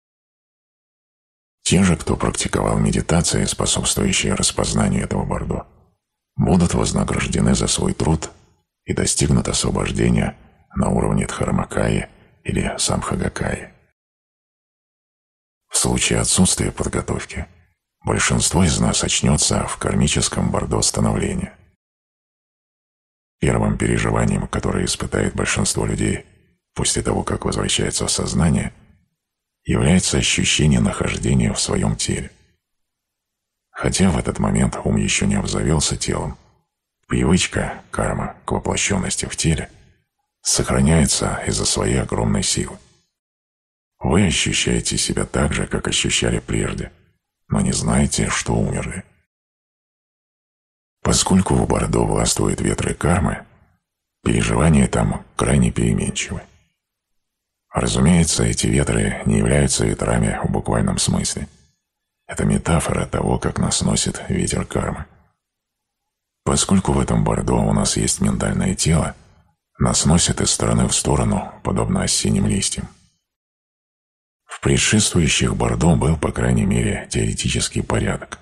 Те же, кто практиковал медитации, способствующие распознанию этого бордо, будут вознаграждены за свой труд и достигнут освобождения на уровне Дхармакаи или Самбхагакаи. В случае отсутствия подготовки большинство из нас очнется в кармическом бордо становления. Первым переживанием, которое испытает большинство людей после того, как возвращается в сознание, является ощущение нахождения в своем теле. Хотя в этот момент ум еще не обзавелся телом, привычка, карма к воплощенности в теле сохраняется из-за своей огромной силы. Вы ощущаете себя так же, как ощущали прежде, но не знаете, что умерли. Поскольку в Бордо властвуют ветры кармы, переживания там крайне переменчивы. Разумеется, эти ветры не являются ветрами в буквальном смысле. Это метафора того, как нас носит ветер кармы. Поскольку в этом Бордо у нас есть ментальное тело, нас носит из стороны в сторону, подобно осенним листьям. В предшествующих Бордо был, по крайней мере, теоретический порядок.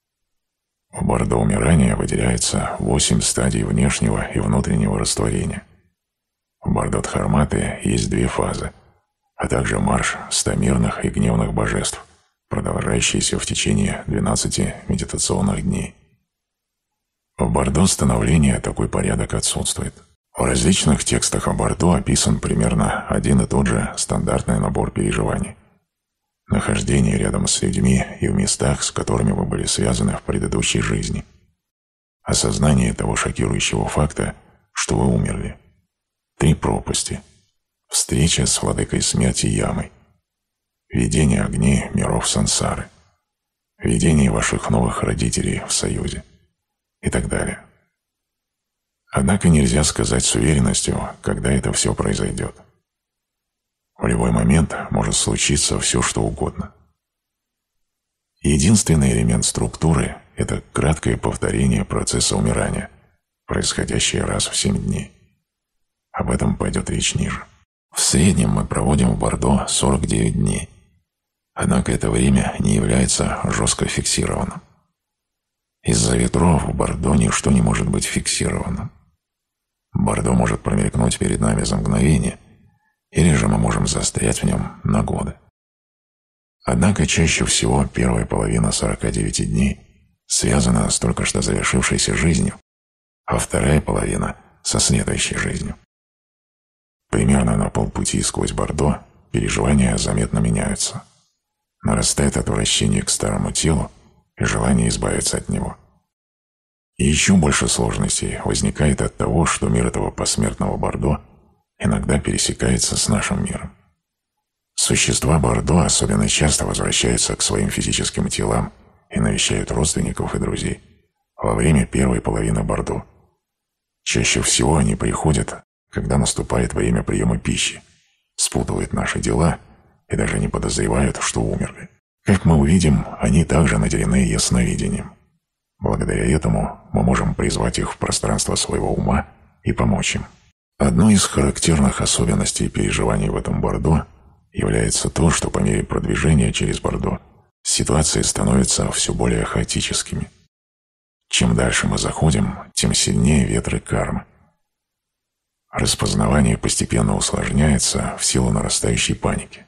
В Бордо умирания выделяется 8 стадий внешнего и внутреннего растворения. В Бордо Дхарматы есть 2 фазы, а также марш 100 мирных и гневных божеств, продолжающийся в течение 12 медитационных дней. В Бордо становления такой порядок отсутствует. В различных текстах о Бордо описан примерно один и тот же стандартный набор переживаний. Нахождение рядом с людьми и в местах, с которыми вы были связаны в предыдущей жизни. Осознание того шокирующего факта, что вы умерли. 3 пропасти. Встреча с владыкой смерти Ямой. Видение огней миров сансары. Видение ваших новых родителей в союзе. И так далее. Однако нельзя сказать с уверенностью, когда это все произойдет. В любой момент может случиться все, что угодно. Единственный элемент структуры – это краткое повторение процесса умирания, происходящее раз в 7 дней. Об этом пойдет речь ниже. В среднем мы проводим в Бордо 49 дней. Однако это время не является жестко фиксированным. Из-за ветров в Бордо ничто не может быть фиксированным. Бордо может промелькнуть перед нами за мгновение, или же мы можем застрять в нем на годы. Однако чаще всего первая половина 49 дней связана с только что завершившейся жизнью, а вторая половина – со следующей жизнью. Примерно на полпути сквозь Бордо переживания заметно меняются. Нарастает отвращение к старому телу и желание избавиться от него. И еще больше сложностей возникает от того, что мир этого посмертного Бордо иногда пересекается с нашим миром. Существа Бордо особенно часто возвращаются к своим физическим телам и навещают родственников и друзей во время первой половины Бордо. Чаще всего они приходят, когда наступает время приема пищи, спутывают наши дела и даже не подозревают, что умерли. Как мы увидим, они также наделены ясновидением. Благодаря этому мы можем призвать их в пространство своего ума и помочь им. Одной из характерных особенностей переживаний в этом Бордо является то, что по мере продвижения через Бордо ситуации становятся все более хаотическими. Чем дальше мы заходим, тем сильнее ветры кармы. Распознавание постепенно усложняется в силу нарастающей паники.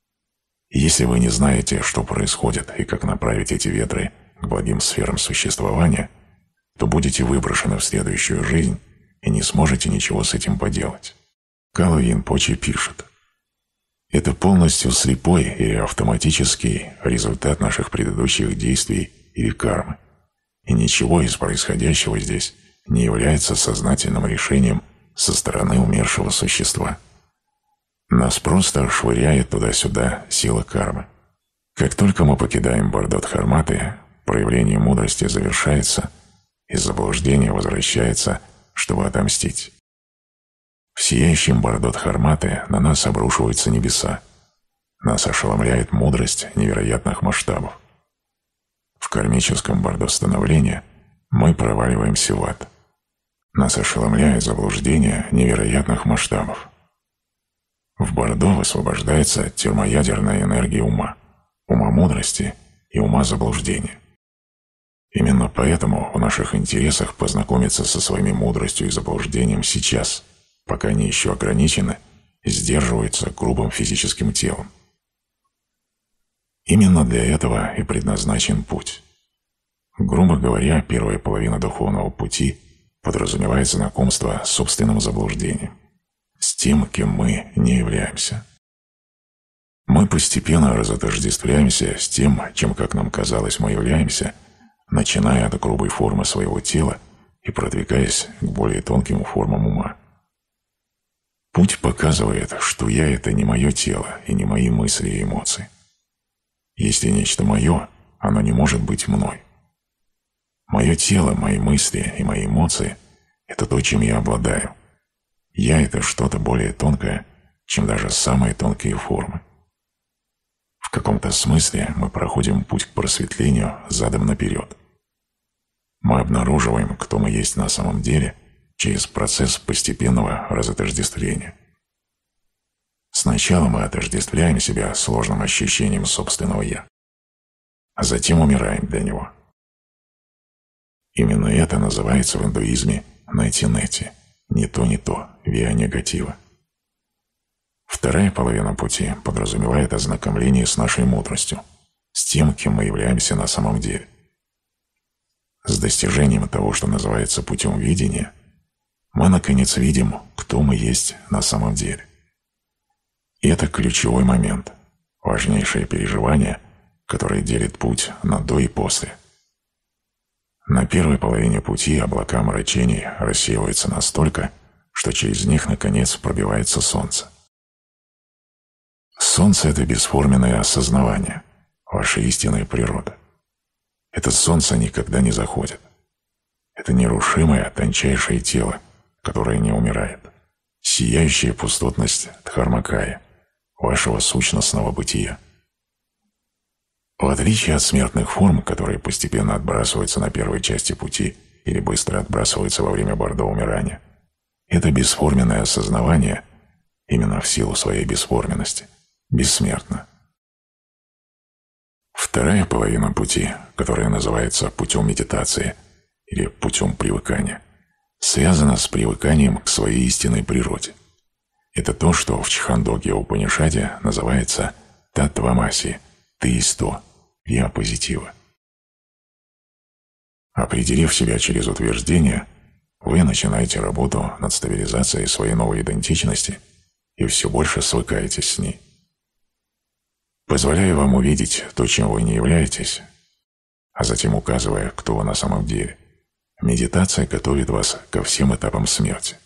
И если вы не знаете, что происходит и как направить эти ветры к благим сферам существования, то будете выброшены в следующую жизнь и не сможете ничего с этим поделать. Кала Ринпоче пишет: «Это полностью слепой или автоматический результат наших предыдущих действий или кармы, и ничего из происходящего здесь не является сознательным решением со стороны умершего существа. Нас просто швыряет туда-сюда сила кармы. Как только мы покидаем Бордо Дхарматы, проявление мудрости завершается, и заблуждение возвращается, чтобы отомстить. В сияющем Бордо Дхарматы на нас обрушиваются небеса. Нас ошеломляет мудрость невероятных масштабов. В кармическом Бордо становления мы проваливаемся в ад. Нас ошеломляет заблуждение невероятных масштабов. В Бордо высвобождается термоядерная энергия ума, ума мудрости и ума заблуждения. Именно поэтому в наших интересах познакомиться со своими мудростью и заблуждением сейчас, пока они еще ограничены и сдерживаются грубым физическим телом. Именно для этого и предназначен путь. Грубо говоря, первая половина духовного пути подразумевает знакомство с собственным заблуждением, с тем, кем мы не являемся. Мы постепенно разотождествляемся с тем, чем, как нам казалось, мы являемся, начиная от грубой формы своего тела и продвигаясь к более тонким формам ума. Путь показывает, что «я» — это не мое тело и не мои мысли и эмоции. Если нечто мое, оно не может быть мной. Мое тело, мои мысли и мои эмоции — это то, чем я обладаю. Я — это что-то более тонкое, чем даже самые тонкие формы. В каком-то смысле мы проходим путь к просветлению задом наперед. Мы обнаруживаем, кто мы есть на самом деле, через процесс постепенного разотождествления. Сначала мы отождествляем себя сложным ощущением собственного «я», а затем умираем для него. Именно это называется в индуизме «нэти-нэти» – «не то, не то», «виа негатива». Вторая половина пути подразумевает ознакомление с нашей мудростью, с тем, кем мы являемся на самом деле. С достижением того, что называется путем видения, мы, наконец, видим, кто мы есть на самом деле. И это ключевой момент, важнейшее переживание, которое делит путь на «до» и «после». На первой половине пути облака омрачений рассеиваются настолько, что через них, наконец, пробивается солнце. Солнце – это бесформенное осознавание, ваша истинная природа. Это солнце никогда не заходит. Это нерушимое, тончайшее тело, которое не умирает. Сияющая пустотность Дхармакая, вашего сущностного бытия. В отличие от смертных форм, которые постепенно отбрасываются на первой части пути или быстро отбрасываются во время бордо умирания, это бесформенное осознавание, именно в силу своей бесформенности, бессмертно. Вторая половина пути, которая называется путем медитации или путем привыкания, связана с привыканием к своей истинной природе. Это то, что в Чхандогья-Упанишаде называется «Таттвамаси» – «ты есть то», «я позитива». Определив себя через утверждение, вы начинаете работу над стабилизацией своей новой идентичности и все больше свыкаетесь с ней. Позволяя вам увидеть то, чем вы не являетесь, а затем указывая, кто вы на самом деле, медитация готовит вас ко всем этапам смерти.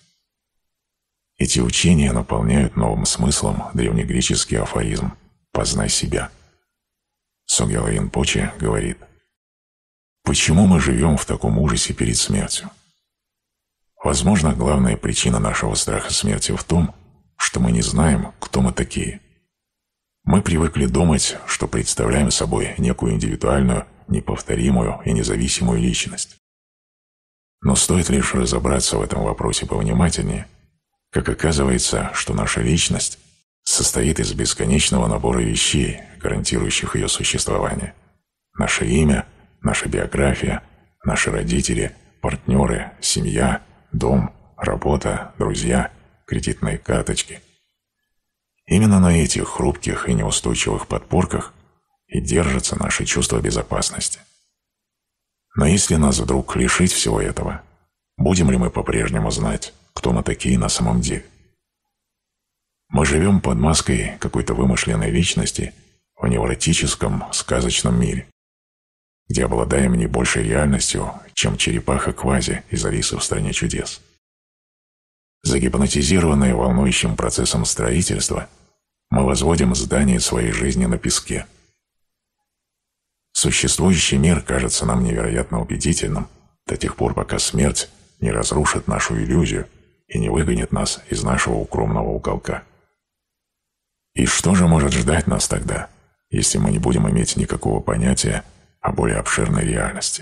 Эти учения наполняют новым смыслом древнегреческий афоризм «познай себя». Согья Ринпоче говорит: «Почему мы живем в таком ужасе перед смертью? Возможно, главная причина нашего страха смерти в том, что мы не знаем, кто мы такие. Мы привыкли думать, что представляем собой некую индивидуальную, неповторимую и независимую личность. Но стоит лишь разобраться в этом вопросе повнимательнее, как оказывается, что наша личность состоит из бесконечного набора вещей, гарантирующих ее существование. Наше имя, наша биография, наши родители, партнеры, семья, дом, работа, друзья, кредитные карточки. Именно на этих хрупких и неустойчивых подпорках и держится наше чувство безопасности. Но если нас вдруг лишить всего этого, будем ли мы по-прежнему знать, кто мы такие на самом деле? Мы живем под маской какой-то вымышленной личности в невротическом, сказочном мире, где обладаем не большей реальностью, чем черепаха Квази из «Алисы в стране чудес». Загипнотизированные волнующим процессом строительства, мы возводим здание своей жизни на песке. Существующий мир кажется нам невероятно убедительным до тех пор, пока смерть не разрушит нашу иллюзию и не выгонит нас из нашего укромного уголка. И что же может ждать нас тогда, если мы не будем иметь никакого понятия о более обширной реальности?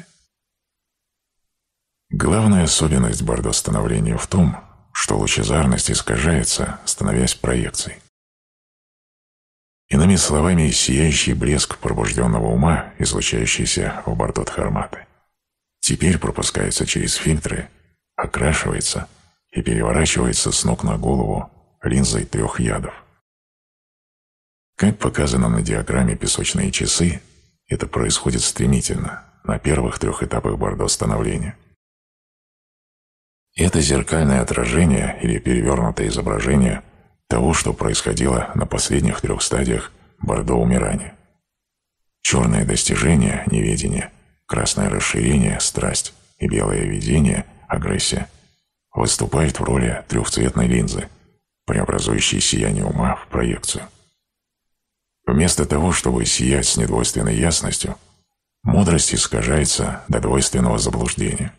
Главная особенность бордо-становления в том, что лучезарность искажается, становясь проекцией. Иными словами, сияющий блеск пробужденного ума, излучающийся в бордо Дхарматы, теперь пропускается через фильтры, окрашивается и переворачивается с ног на голову линзой 3 ядов. Как показано на диаграмме песочные часы, это происходит стремительно, на первых 3 этапах Бордо становления. Это зеркальное отражение или перевернутое изображение того, что происходило на последних 3 стадиях Бордо умирания. Черное достижение, неведение, красное расширение, страсть и белое видение, агрессия, выступают в роли трехцветной линзы, преобразующей сияние ума в проекцию. Вместо того, чтобы сиять с недвойственной ясностью, мудрость искажается до двойственного заблуждения.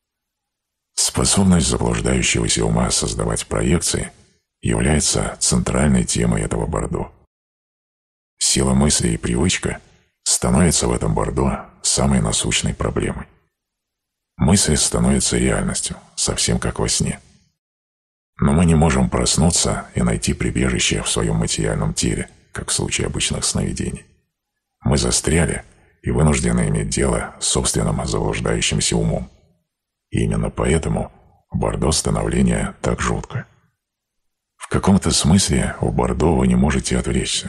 Способность заблуждающегося ума создавать проекции является центральной темой этого Бордо. Сила мысли и привычка становятся в этом Бордо самой насущной проблемой. Мысль становится реальностью, совсем как во сне. Но мы не можем проснуться и найти прибежище в своем материальном теле, как в случае обычных сновидений. Мы застряли и вынуждены иметь дело с собственным заблуждающимся умом. И именно поэтому Бордо становления так жутко. В каком-то смысле в Бордо вы не можете отвлечься.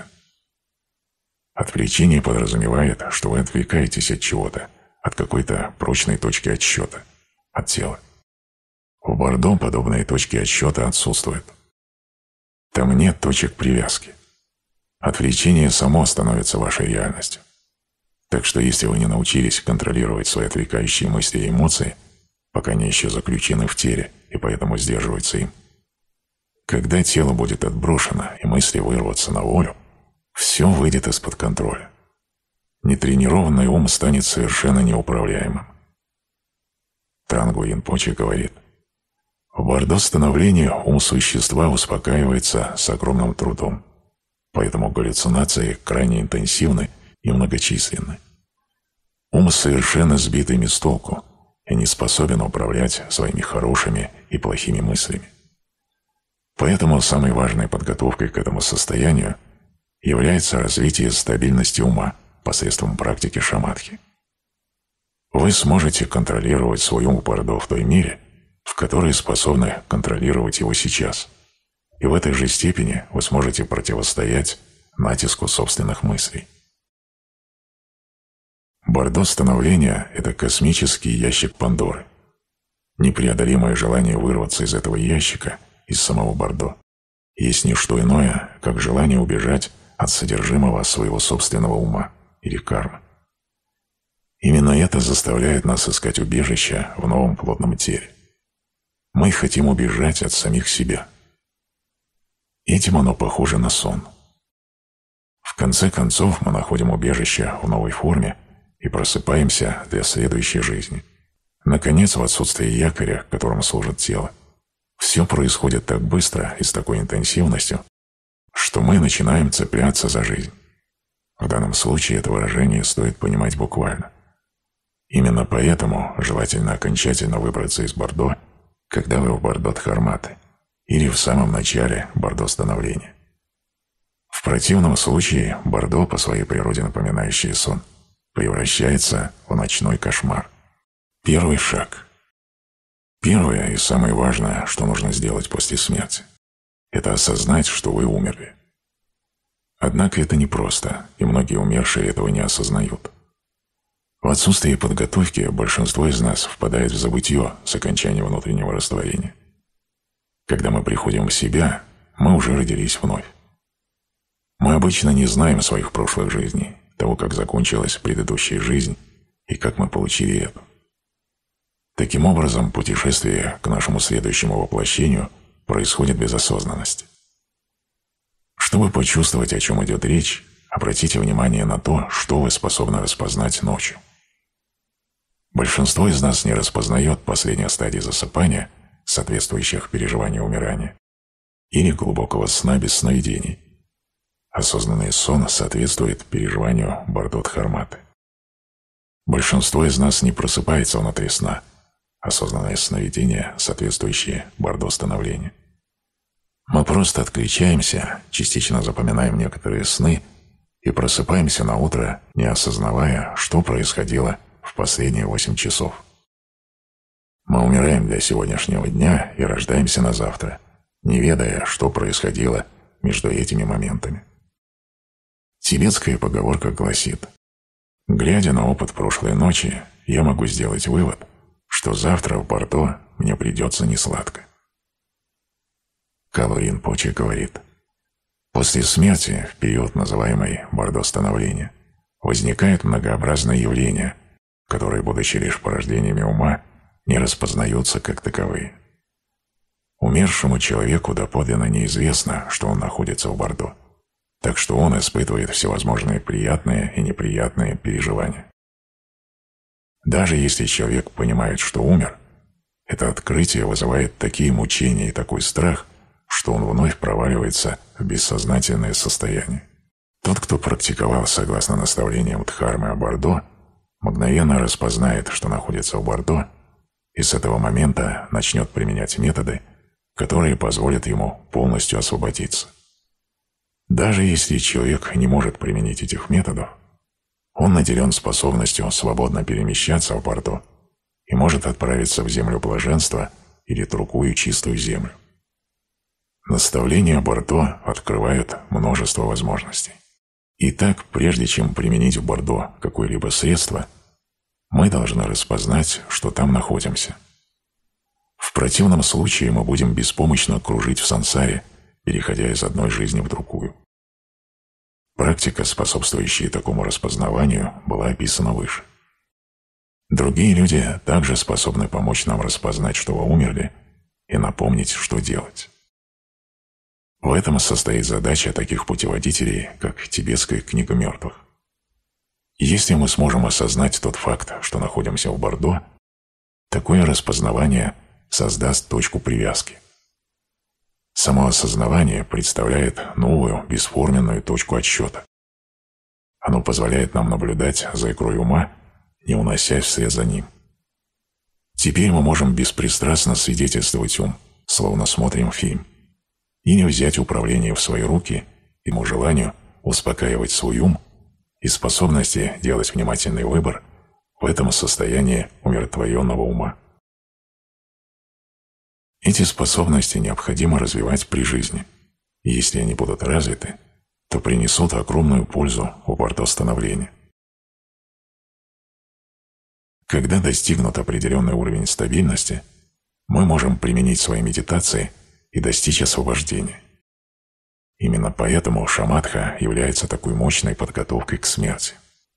Отвлечение подразумевает, что вы отвлекаетесь от чего-то, от какой-то прочной точки отсчета, от тела. В Бордо подобные точки отсчета отсутствуют. Там нет точек привязки. Отвлечение само становится вашей реальностью. Так что если вы не научились контролировать свои отвлекающие мысли и эмоции, пока они еще заключены в теле и поэтому сдерживаются им, когда тело будет отброшено и мысли вырвутся на волю, все выйдет из-под контроля. Нетренированный ум станет совершенно неуправляемым. Тангу Ринпоче говорит: в Бордо становления ум существа успокаивается с огромным трудом, поэтому галлюцинации крайне интенсивны и многочисленны. Ум совершенно сбитый с толку и не способен управлять своими хорошими и плохими мыслями. Поэтому самой важной подготовкой к этому состоянию является развитие стабильности ума посредством практики шаматхи. Вы сможете контролировать свой ум Бордо в той мере, в которой способны контролировать его сейчас, и в этой же степени вы сможете противостоять натиску собственных мыслей. Бордо становления – это космический ящик Пандоры. Непреодолимое желание вырваться из этого ящика, из самого Бордо, есть не что иное, как желание убежать от содержимого своего собственного ума или кармы. Именно это заставляет нас искать убежище в новом плотном теле. Мы хотим убежать от самих себя. Этим оно похоже на сон. В конце концов мы находим убежище в новой форме и просыпаемся для следующей жизни. Наконец, в отсутствие якоря, которым служит тело, все происходит так быстро и с такой интенсивностью, что мы начинаем цепляться за жизнь. В данном случае это выражение стоит понимать буквально. Именно поэтому желательно окончательно выбраться из Бордо, когда вы в Бордо Дхарматы, или в самом начале Бордо становления. В противном случае Бордо, по своей природе напоминающий сон, превращается в ночной кошмар. Первый шаг. Первое и самое важное, что нужно сделать после смерти, это осознать, что вы умерли. Однако это непросто, и многие умершие этого не осознают. В отсутствие подготовки большинство из нас впадает в забытье с окончанием внутреннего растворения. Когда мы приходим в себя, мы уже родились вновь. Мы обычно не знаем своих прошлых жизней, того, как закончилась предыдущая жизнь и как мы получили эту. Таким образом, путешествие к нашему следующему воплощению происходит без осознанности. Чтобы почувствовать, о чем идет речь, обратите внимание на то, что вы способны распознать ночью. Большинство из нас не распознает последние стадии засыпания, соответствующих переживанию умирания, или глубокого сна без сновидений. Осознанный сон соответствует переживанию Бордо Дхарматы. Большинство из нас не просыпается внутри сна, осознанное сновидение, соответствующее Бордо становлению. Мы просто отключаемся, частично запоминаем некоторые сны и просыпаемся на утро, не осознавая, что происходило в последние 8 часов. Мы умираем для сегодняшнего дня и рождаемся на завтра, не ведая, что происходило между этими моментами. Тибетская поговорка гласит: «Глядя на опыт прошлой ночи, я могу сделать вывод, что завтра в Бордо мне придется несладко». Калу Ринпоче говорит: после смерти, в период, называемый Бордо становления, возникают многообразные явления, которые, будучи лишь порождениями ума, не распознаются как таковые. Умершему человеку доподлинно неизвестно, что он находится в Бордо, так что он испытывает всевозможные приятные и неприятные переживания. Даже если человек понимает, что умер, это открытие вызывает такие мучения и такой страх, что он вновь проваливается в бессознательное состояние. Тот, кто практиковал согласно наставлениям Дхармы о Бордо, мгновенно распознает, что находится в Бордо, и с этого момента начнет применять методы, которые позволят ему полностью освободиться. Даже если человек не может применить этих методов, он наделен способностью свободно перемещаться в Бордо и может отправиться в землю блаженства или другую чистую землю. Наставления Бордо открывают множество возможностей. Итак, прежде чем применить в Бордо какое-либо средство, мы должны распознать, что там находимся. В противном случае мы будем беспомощно кружить в сансаре, переходя из одной жизни в другую. Практика, способствующая такому распознаванию, была описана выше. Другие люди также способны помочь нам распознать, что вы умерли, и напомнить, что делать. В этом состоит задача таких путеводителей, как Тибетская книга мертвых. Если мы сможем осознать тот факт, что находимся в Бордо, такое распознавание создаст точку привязки. Само осознавание представляет новую, бесформенную точку отсчета. Оно позволяет нам наблюдать за игрой ума, не уносясь вслед за ним. Теперь мы можем беспристрастно свидетельствовать ум, словно смотрим фильм, и не взять управление в свои руки, ему желанию успокаивать свой ум и способности делать внимательный выбор в этом состоянии умиротворенного ума. Эти способности необходимо развивать при жизни, и если они будут развиты, то принесут огромную пользу в Бордо становления. Когда достигнут определенный уровень стабильности, мы можем применить свои медитации и достичь освобождения. Именно поэтому шаматха является такой мощной подготовкой к смерти.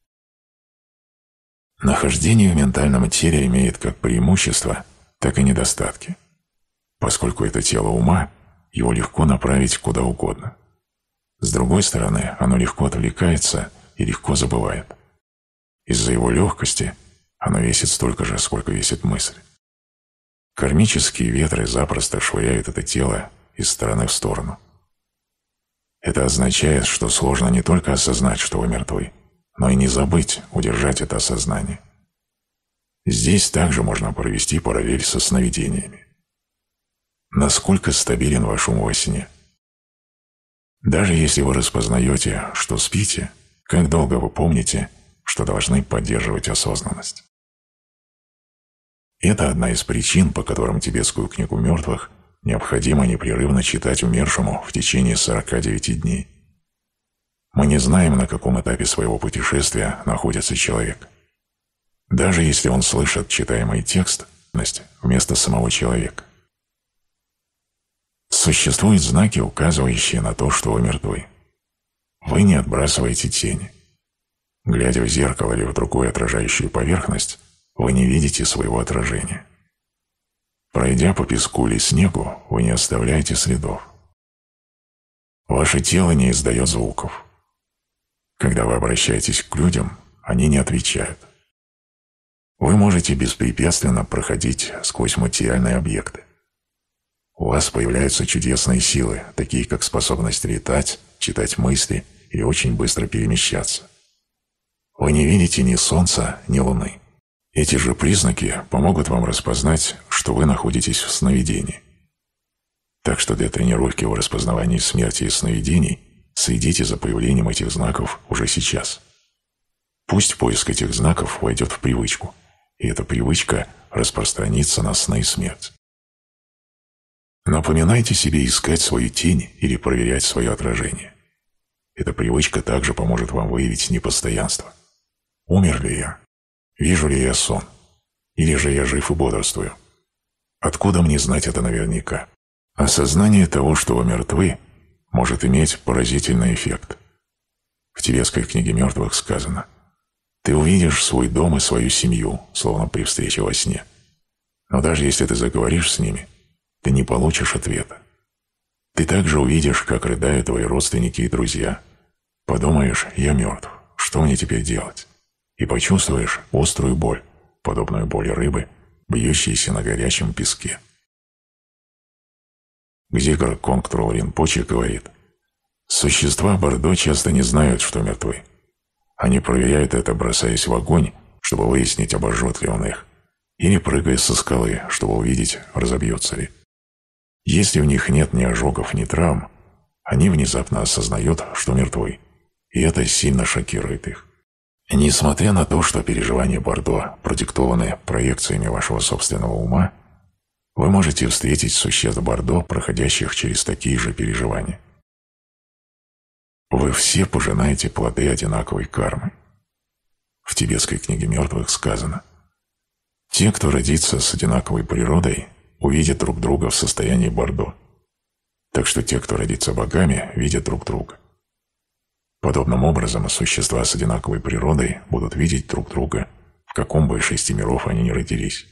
Нахождение в ментальном теле имеет как преимущества, так и недостатки. Поскольку это тело ума, его легко направить куда угодно. С другой стороны, оно легко отвлекается и легко забывает. Из-за его легкости оно весит столько же, сколько весит мысль. Кармические ветры запросто швыряют это тело из стороны в сторону. Это означает, что сложно не только осознать, что вы мертвы, но и не забыть удержать это осознание. Здесь также можно провести параллель со сновидениями. Насколько стабилен ваш ум во сне? Даже если вы распознаете, что спите, как долго вы помните, что должны поддерживать осознанность? Это одна из причин, по которым Тибетскую книгу мертвых необходимо непрерывно читать умершему в течение 49 дней. Мы не знаем, на каком этапе своего путешествия находится человек. Даже если он слышит читаемый текст вместо самого человека. Существуют знаки, указывающие на то, что вы мертвы. Вы не отбрасываете тени. Глядя в зеркало или в другую отражающую поверхность, вы не видите своего отражения. Пройдя по песку или снегу, вы не оставляете следов. Ваше тело не издает звуков. Когда вы обращаетесь к людям, они не отвечают. Вы можете беспрепятственно проходить сквозь материальные объекты. У вас появляются чудесные силы, такие как способность летать, читать мысли и очень быстро перемещаться. Вы не видите ни солнца, ни луны. Эти же признаки помогут вам распознать, что вы находитесь в сновидении. Так что для тренировки в распознавании смерти и сновидений следите за появлением этих знаков уже сейчас. Пусть поиск этих знаков войдет в привычку, и эта привычка распространится на сны и смерть. Напоминайте себе искать свою тень или проверять свое отражение. Эта привычка также поможет вам выявить непостоянство. Умер ли я? Вижу ли я сон? Или же я жив и бодрствую? Откуда мне знать это наверняка? Осознание того, что вы мертвы, может иметь поразительный эффект. В тибетской книге мертвых сказано: «Ты увидишь свой дом и свою семью, словно при встрече во сне. Но даже если ты заговоришь с ними, ты не получишь ответа. Ты также увидишь, как рыдают твои родственники и друзья. Подумаешь: я мертв, что мне теперь делать?» И почувствуешь острую боль, подобную боли рыбы, бьющейся на горячем песке. Гзигар Конгтрол Ринпоче говорит: «Существа Бордо часто не знают, что мертвы. Они проверяют это, бросаясь в огонь, чтобы выяснить, обожжет ли он их, или прыгая со скалы, чтобы увидеть, разобьется ли. Если у них нет ни ожогов, ни травм, они внезапно осознают, что мертвы, и это сильно шокирует их. Несмотря на то, что переживания Бордо продиктованы проекциями вашего собственного ума, вы можете встретить существ Бордо, проходящих через такие же переживания. Вы все пожинаете плоды одинаковой кармы. В тибетской книге мертвых сказано: «Те, кто родится с одинаковой природой, увидят друг друга в состоянии Бордо. Так что те, кто родится богами, видят друг друга. Подобным образом существа с одинаковой природой будут видеть друг друга, в каком бы из 6 миров они ни родились.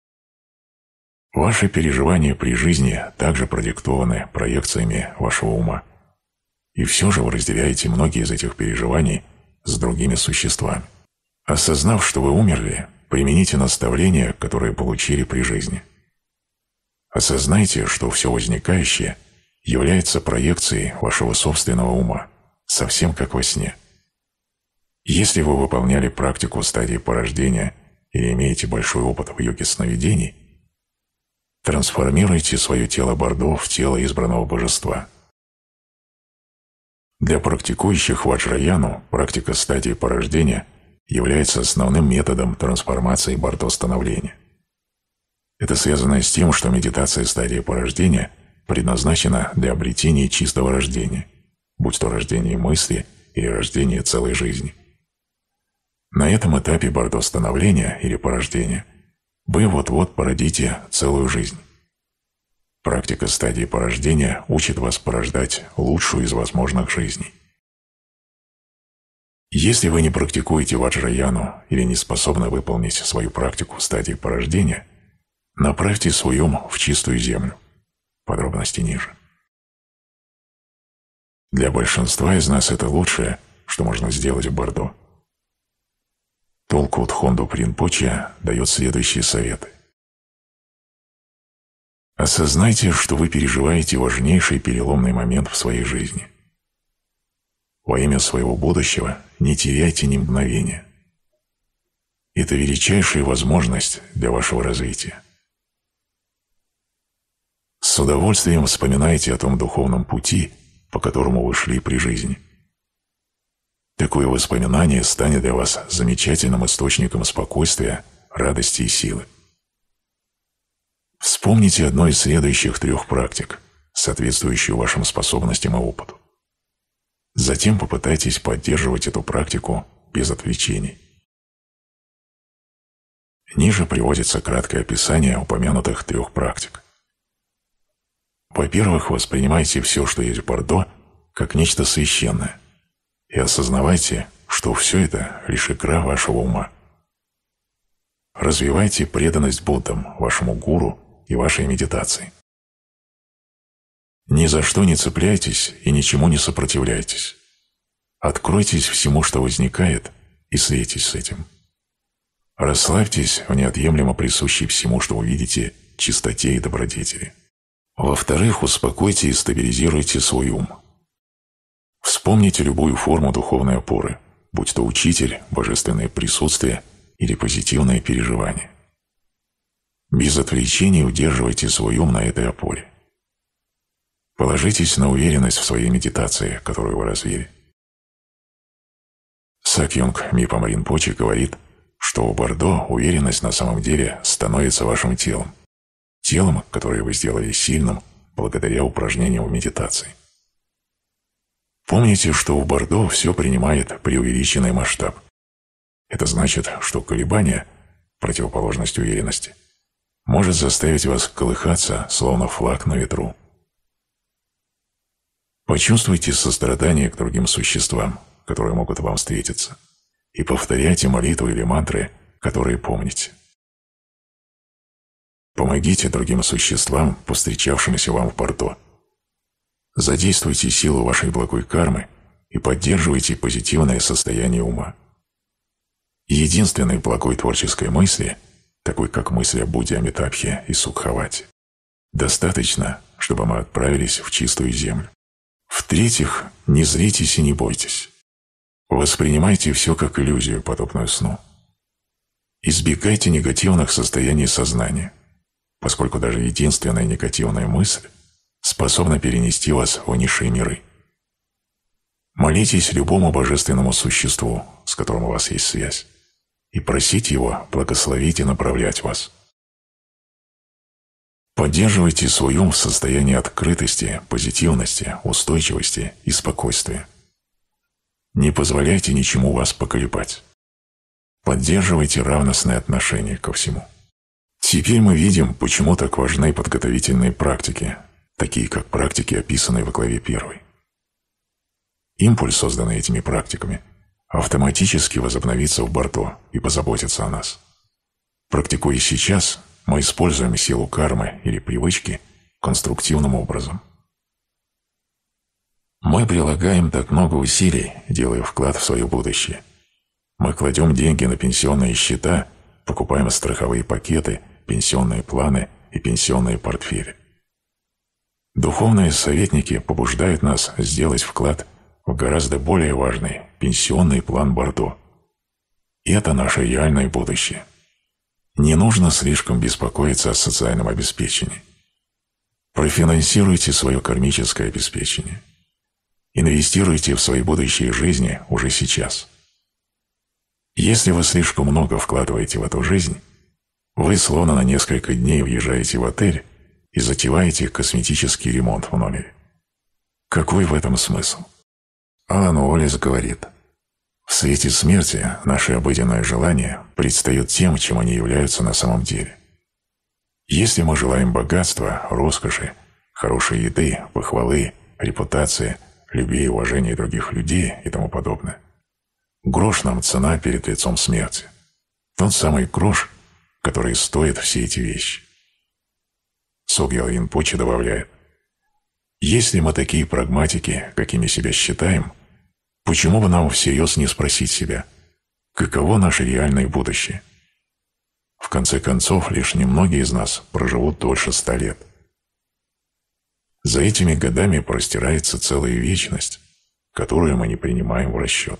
Ваши переживания при жизни также продиктованы проекциями вашего ума. И все же вы разделяете многие из этих переживаний с другими существами. Осознав, что вы умерли, примените наставления, которые получили при жизни. Осознайте, что все возникающее является проекцией вашего собственного ума, совсем как во сне. Если вы выполняли практику стадии порождения или имеете большой опыт в йоге сновидений, трансформируйте свое тело Бордо в тело избранного божества. Для практикующих ваджраяну практика стадии порождения является основным методом трансформации Бордо становления. Это связано с тем, что медитация стадии порождения предназначена для обретения чистого рождения, будь то рождение мысли или рождение целой жизни. На этом этапе Бордо становления или порождения вы вот-вот породите целую жизнь. Практика стадии порождения учит вас порождать лучшую из возможных жизней. Если вы не практикуете ваджраяну или не способны выполнить свою практику стадии порождения, направьте свой ум в чистую землю. Подробности ниже. Для большинства из нас это лучшее, что можно сделать в Бордо. Толкут Хондуп Ринпоче дает следующие советы. Осознайте, что вы переживаете важнейший переломный момент в своей жизни. Во имя своего будущего не теряйте ни мгновения. Это величайшая возможность для вашего развития. С удовольствием вспоминайте о том духовном пути, по которому вы шли при жизни. Такое воспоминание станет для вас замечательным источником спокойствия, радости и силы. Вспомните одну из следующих 3 практик, соответствующую вашим способностям и опыту. Затем попытайтесь поддерживать эту практику без отвлечений. Ниже приводится краткое описание упомянутых 3 практик. Во-первых, воспринимайте все, что есть в Бордо, как нечто священное, и осознавайте, что все это лишь игра вашего ума. Развивайте преданность Буддам, вашему гуру и вашей медитации. Ни за что не цепляйтесь и ничему не сопротивляйтесь. Откройтесь всему, что возникает, и слейтесь с этим. Расслабьтесь в неотъемлемо присущей всему, что вы видите, чистоте и добродетели. Во-вторых, успокойте и стабилизируйте свой ум. Вспомните любую форму духовной опоры, будь то учитель, божественное присутствие или позитивное переживание. Без отвлечений удерживайте свой ум на этой опоре. Положитесь на уверенность в своей медитации, которую вы развили. Сакьонг Мипам Ринпоче говорит, что у Бордо уверенность на самом деле становится вашим телом. Телом, которое вы сделали сильным благодаря упражнениям в медитации. Помните, что в Бордо все принимает преувеличенный масштаб. Это значит, что колебание, противоположность уверенности, может заставить вас колыхаться, словно флаг на ветру. Почувствуйте сострадание к другим существам, которые могут вам встретиться, и повторяйте молитвы или мантры, которые помните. Помогите другим существам, повстречавшимся вам в Бордо. Задействуйте силу вашей благой кармы и поддерживайте позитивное состояние ума. Единственной благой творческой мысли, такой как мысль о Будде, Амитабхе и Сукхавати, достаточно, чтобы мы отправились в чистую землю. В-третьих, не злитесь и не бойтесь. Воспринимайте все как иллюзию, подобную сну. Избегайте негативных состояний сознания, поскольку даже единственная негативная мысль способна перенести вас в низшие миры. Молитесь любому божественному существу, с которым у вас есть связь, и просите его благословить и направлять вас. Поддерживайте свой ум в состоянии открытости, позитивности, устойчивости и спокойствия. Не позволяйте ничему вас поколебать. Поддерживайте равностное отношение ко всему. Теперь мы видим, почему так важны подготовительные практики, такие как практики, описанные во главе 1. Импульс, созданный этими практиками, автоматически возобновится в Бордо и позаботится о нас. Практикуя сейчас, мы используем силу кармы или привычки конструктивным образом. Мы прилагаем так много усилий, делая вклад в свое будущее. Мы кладем деньги на пенсионные счета, покупаем страховые пакеты, пенсионные планы и пенсионные портфели. Духовные советники побуждают нас сделать вклад в гораздо более важный пенсионный план Бордо. И это наше реальное будущее. Не нужно слишком беспокоиться о социальном обеспечении. Профинансируйте свое кармическое обеспечение. Инвестируйте в свои будущие жизни уже сейчас. Если вы слишком много вкладываете в эту жизнь, вы словно на несколько дней въезжаете в отель и затеваете косметический ремонт в номере. Какой в этом смысл? Алан Уоллес говорит: в свете смерти наши обыденные желания предстают тем, чем они являются на самом деле. Если мы желаем богатства, роскоши, хорошей еды, похвалы, репутации, любви и уважения других людей и тому подобное, грош нам цена перед лицом смерти. Тот самый грош, который стоит все эти вещи. Согьял Ринпоче добавляет: если мы такие прагматики, какими себя считаем, почему бы нам всерьез не спросить себя, каково наше реальное будущее? В конце концов, лишь немногие из нас проживут дольше 100 лет. За этими годами простирается целая вечность, которую мы не принимаем в расчет.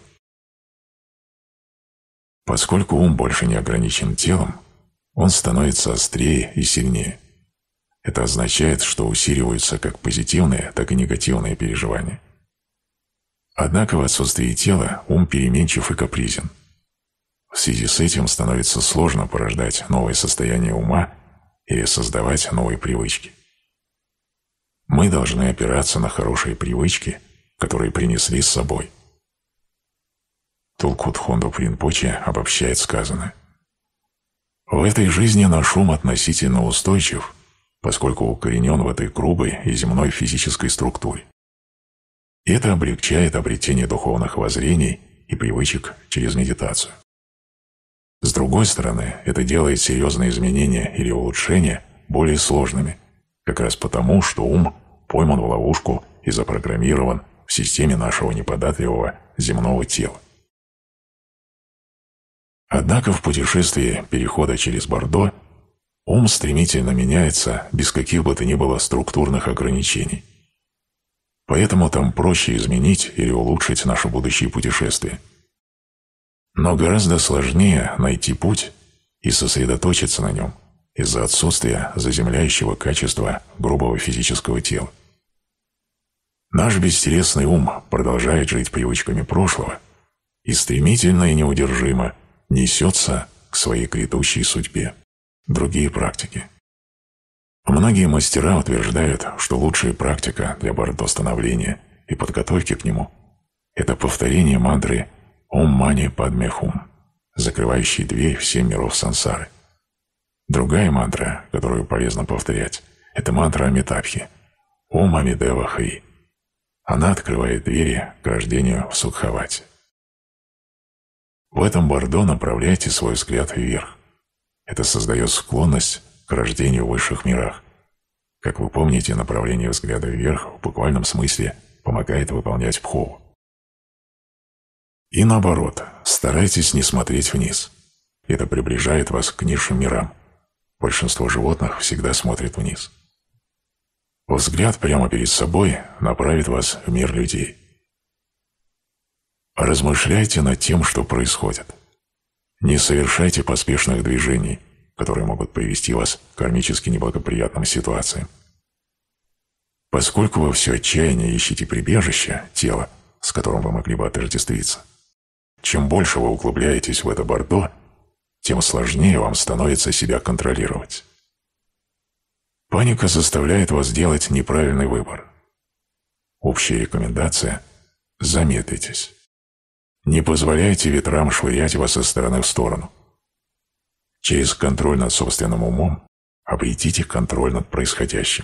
Поскольку ум больше не ограничен телом, он становится острее и сильнее. Это означает, что усиливаются как позитивные, так и негативные переживания. Однако в отсутствии тела ум переменчив и капризен. В связи с этим становится сложно порождать новые состояния ума или создавать новые привычки. Мы должны опираться на хорошие привычки, которые принесли с собой. Тулкут Хондоп Ринпоче обобщает сказанное. В этой жизни наш ум относительно устойчив, поскольку укоренен в этой грубой и земной физической структуре. Это облегчает обретение духовных воззрений и привычек через медитацию. С другой стороны, это делает серьезные изменения или улучшения более сложными, как раз потому, что ум пойман в ловушку и запрограммирован в системе нашего неподатливого земного тела. Однако в путешествии перехода через Бордо ум стремительно меняется без каких бы то ни было структурных ограничений. Поэтому там проще изменить или улучшить наше будущее путешествие. Но гораздо сложнее найти путь и сосредоточиться на нем из-за отсутствия заземляющего качества грубого физического тела. Наш бестелесный ум продолжает жить привычками прошлого и стремительно и неудержимо несется к своей грядущей судьбе. Другие практики. Многие мастера утверждают, что лучшая практика для бордо становления и подготовки к нему Это повторение мантры «Ом Мани Падме Хум», закрывающей дверь в 7 миров сансары. Другая мантра, которую полезно повторять, это мантра Амитабхи «Ом Амидева Хри». Она открывает двери к рождению в Сукхавати. В этом бордо направляйте свой взгляд вверх. Это создает склонность к рождению в высших мирах. Как вы помните, направление взгляда вверх в буквальном смысле помогает выполнять пхову. И наоборот, старайтесь не смотреть вниз. Это приближает вас к низшим мирам. Большинство животных всегда смотрит вниз. Взгляд прямо перед собой направит вас в мир людей. Размышляйте над тем, что происходит. Не совершайте поспешных движений, которые могут привести вас к кармически неблагоприятным ситуациям. Поскольку вы все отчаяние ищете прибежище, тело, с которым вы могли бы отождествиться, чем больше вы углубляетесь в это бордо, тем сложнее вам становится себя контролировать. Паника заставляет вас делать неправильный выбор. Общая рекомендация – замедлитесь. Не позволяйте ветрам швырять вас из стороны в сторону. Через контроль над собственным умом обретите контроль над происходящим.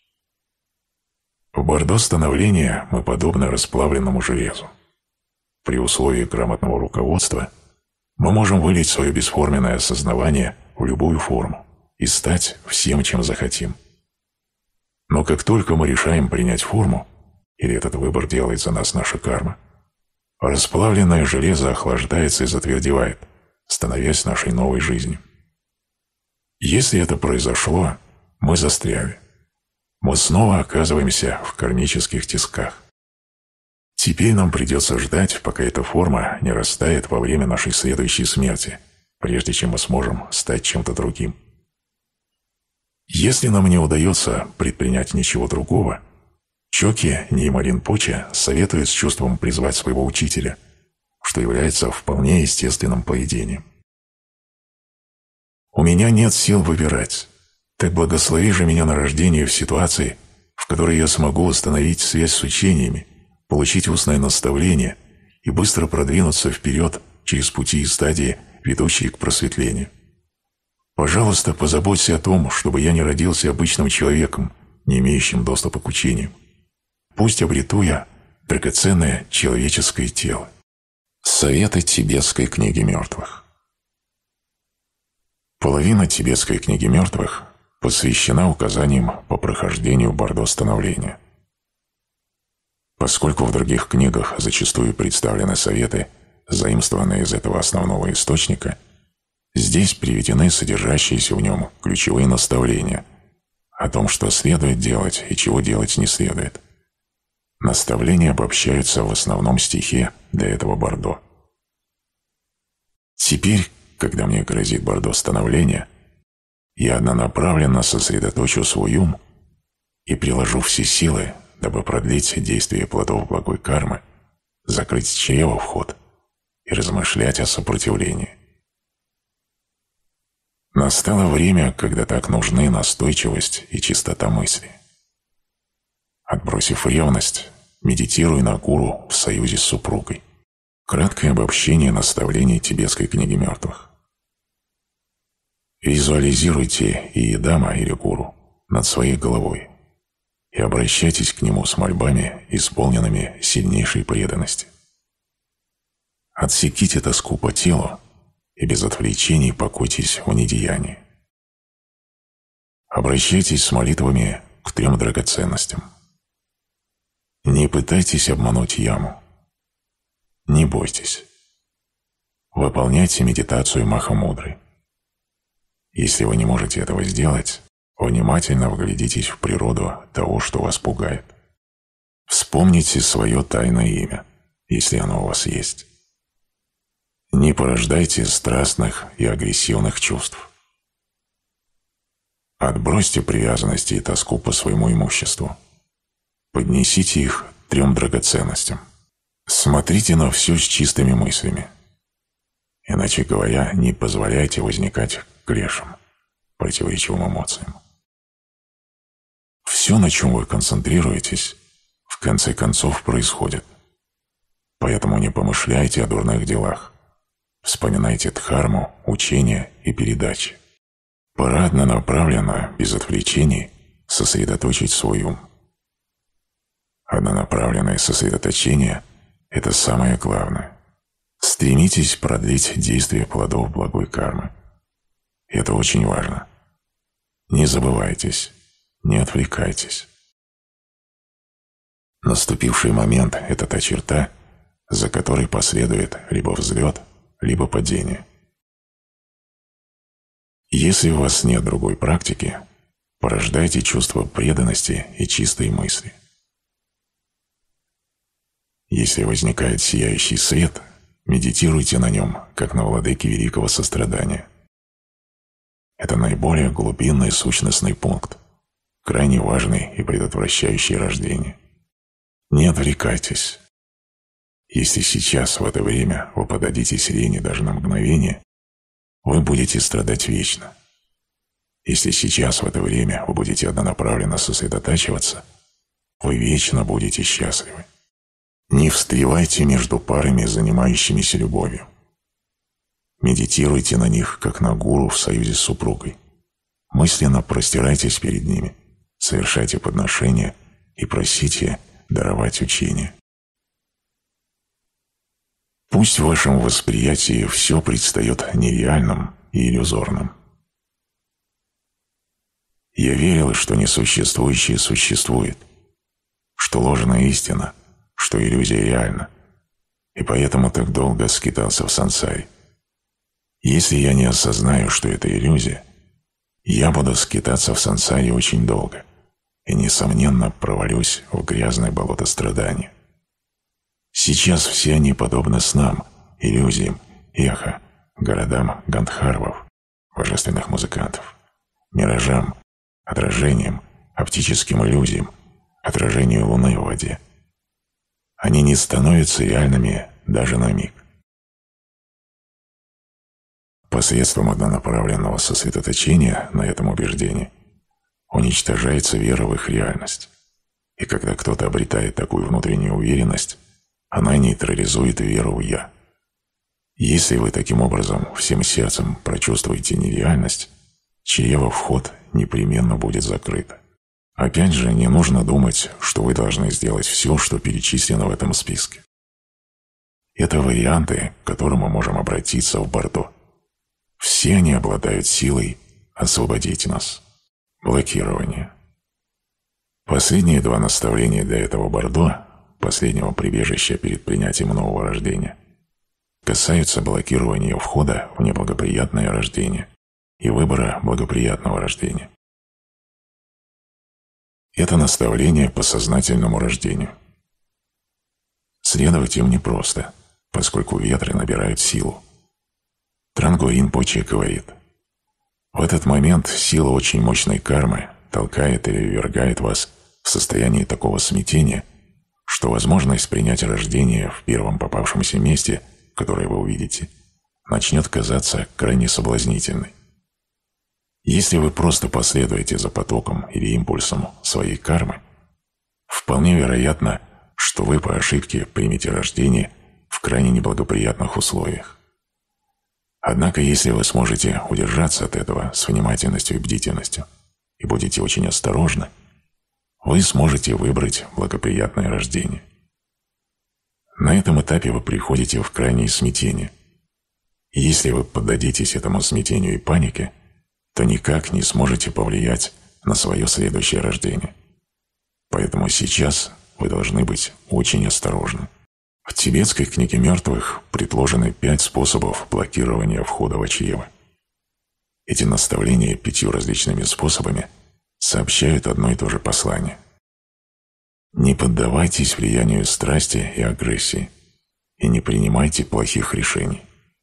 В бордо становления мы подобны расплавленному железу. При условии грамотного руководства мы можем вылить свое бесформенное осознавание в любую форму и стать всем, чем захотим. Но как только мы решаем принять форму, или этот выбор делает за нас наша карма, расплавленное железо охлаждается и затвердевает, становясь нашей новой жизнью. Если это произошло, мы застряли. Мы снова оказываемся в кармических тисках. Теперь нам придется ждать, пока эта форма не растает во время нашей следующей смерти, прежде чем мы сможем стать чем-то другим. Если нам не удается предпринять ничего другого, Чоки Ньяма Ринпоче советует с чувством призвать своего учителя, что является вполне естественным поведением. «У меня нет сил выбирать. Так благослови же меня на рождение в ситуации, в которой я смогу установить связь с учениями, получить устное наставление и быстро продвинуться вперед через пути и стадии, ведущие к просветлению. Пожалуйста, позаботься о том, чтобы я не родился обычным человеком, не имеющим доступа к учению. Пусть обрету я драгоценное человеческое тело». Советы тибетской книги мертвых. Половина тибетской книги мертвых посвящена указаниям по прохождению бордо становления. Поскольку в других книгах зачастую представлены советы, заимствованные из этого основного источника, здесь приведены содержащиеся в нем ключевые наставления о том, что следует делать и чего делать не следует. Наставления обобщаются в основном стихе для этого бордо. Теперь, когда мне грозит бордо становления, я однонаправленно сосредоточу свой ум и приложу все силы, дабы продлить действие плодов благой кармы, закрыть чрево вход и размышлять о сопротивлении. Настало время, когда так нужны настойчивость и чистота мысли. Отбросив ревность, медитируй на гуру в союзе с супругой. Краткое обобщение наставлений тибетской книги мертвых. Визуализируйте Иедама или гуру над своей головой и обращайтесь к нему с мольбами, исполненными сильнейшей преданности. Отсеките тоску по телу и без отвлечений покойтесь в недеянии. Обращайтесь с молитвами к 3 драгоценностям. Не пытайтесь обмануть яму. Не бойтесь. Выполняйте медитацию Махамудры. Если вы не можете этого сделать, внимательно вглядитесь в природу того, что вас пугает. Вспомните свое тайное имя, если оно у вас есть. Не порождайте страстных и агрессивных чувств. Отбросьте привязанности и тоску по своему имуществу. Поднесите их 3 драгоценностям. Смотрите на все с чистыми мыслями. Иначе говоря, не позволяйте возникать клешам, противоречивым эмоциям. Все, на чем вы концентрируетесь, в конце концов происходит. Поэтому не помышляйте о дурных делах. Вспоминайте дхарму, учения и передачи. Пора однонаправленно, без отвлечений, сосредоточить свой ум. Однонаправленное сосредоточение – это самое главное. Стремитесь продлить действие плодов благой кармы. Это очень важно. Не забывайтесь, не отвлекайтесь. Наступивший момент – это та черта, за которой последует либо взлет, либо падение. Если у вас нет другой практики, порождайте чувство преданности и чистой мысли. Если возникает сияющий свет, медитируйте на нем, как на владыке великого сострадания. Это наиболее глубинный сущностный пункт, крайне важный и предотвращающий рождение. Не отвлекайтесь. Если сейчас, в это время, вы поддадитесь лени даже на мгновение, вы будете страдать вечно. Если сейчас, в это время, вы будете однонаправленно сосредотачиваться, вы вечно будете счастливы. Не встревайте между парами, занимающимися любовью. Медитируйте на них, как на гуру в союзе с супругой. Мысленно простирайтесь перед ними, совершайте подношения и просите даровать учение. Пусть в вашем восприятии все предстает нереальным и иллюзорным. Я верил, что несуществующее существует, что ложная истина, что иллюзия реальна, и поэтому так долго скитался в сансаре. Если я не осознаю, что это иллюзия, я буду скитаться в сансаре очень долго и, несомненно, провалюсь в грязное болото страдания. Сейчас все они подобны снам, иллюзиям, эхо, городам гандхарвов, божественных музыкантов, миражам, отражениям, оптическим иллюзиям, отражению луны в воде. Они не становятся реальными даже на миг. Посредством однонаправленного сосредоточения на этом убеждении уничтожается вера в их реальность. И когда кто-то обретает такую внутреннюю уверенность, она нейтрализует веру в «я». Если вы таким образом всем сердцем прочувствуете нереальность, чрево вход непременно будет закрыто. Опять же, не нужно думать, что вы должны сделать все, что перечислено в этом списке. Это варианты, к которым мы можем обратиться в Бордо. Все они обладают силой освободить нас. Блокирование. Последние два наставления для этого Бордо, последнего прибежища перед принятием нового рождения, касаются блокирования входа в неблагоприятное рождение и выбора благоприятного рождения. Это наставление по сознательному рождению. Следовать им непросто, поскольку ветры набирают силу. Трангу Ринпоче говорит: в этот момент сила очень мощной кармы толкает или ввергает вас в состояние такого смятения, что возможность принять рождение в первом попавшемся месте, которое вы увидите, начнет казаться крайне соблазнительной. Если вы просто последуете за потоком или импульсом своей кармы, вполне вероятно, что вы по ошибке примете рождение в крайне неблагоприятных условиях. Однако, если вы сможете удержаться от этого с внимательностью и бдительностью и будете очень осторожны, вы сможете выбрать благоприятное рождение. На этом этапе вы приходите в крайнее смятение. И если вы поддадитесь этому смятению и панике, то никак не сможете повлиять на свое следующее рождение. Поэтому сейчас вы должны быть очень осторожны. В тибетской книге мертвых предложены 5 способов блокирования входа в ачьева. Эти наставления 5 различными способами сообщают одно и то же послание. Не поддавайтесь влиянию страсти и агрессии и не принимайте плохих решений.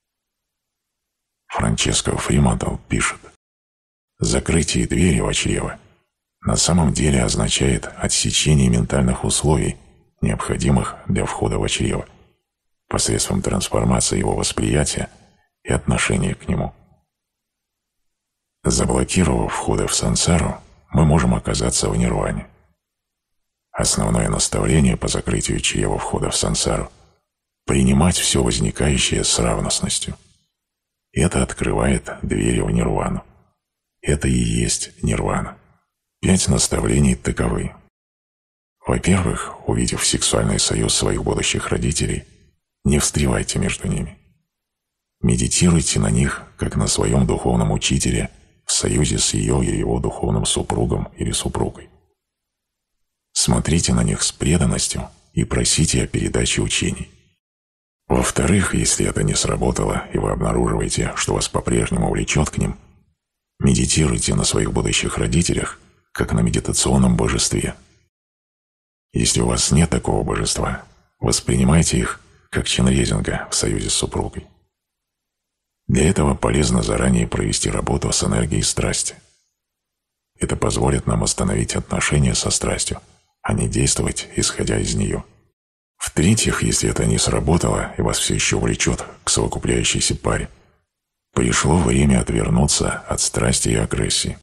Франческо Фримантл пишет: закрытие двери в чрево на самом деле означает отсечение ментальных условий, необходимых для входа в чрево, посредством трансформации его восприятия и отношения к нему. Заблокировав входы в сансару, мы можем оказаться в нирване. Основное наставление по закрытию чрева входа в сансару Принимать все возникающее с равностностью. Это открывает двери в нирвану. Это и есть нирвана. 5 наставлений таковы. Во-первых, увидев сексуальный союз своих будущих родителей, не встревайте между ними. Медитируйте на них, как на своем духовном учителе в союзе с ее или его духовным супругом или супругой. Смотрите на них с преданностью и просите о передаче учений. Во-вторых, если это не сработало, и вы обнаруживаете, что вас по-прежнему влечет к ним, медитируйте на своих будущих родителях, как на медитационном божестве. Если у вас нет такого божества, воспринимайте их как ченрезинга в союзе с супругой. Для этого полезно заранее провести работу с энергией страсти. Это позволит нам остановить отношения со страстью, а не действовать, исходя из нее. В-третьих, если это не сработало и вас все еще влечет к совокупляющейся паре, пришло время отвернуться от страсти и агрессии.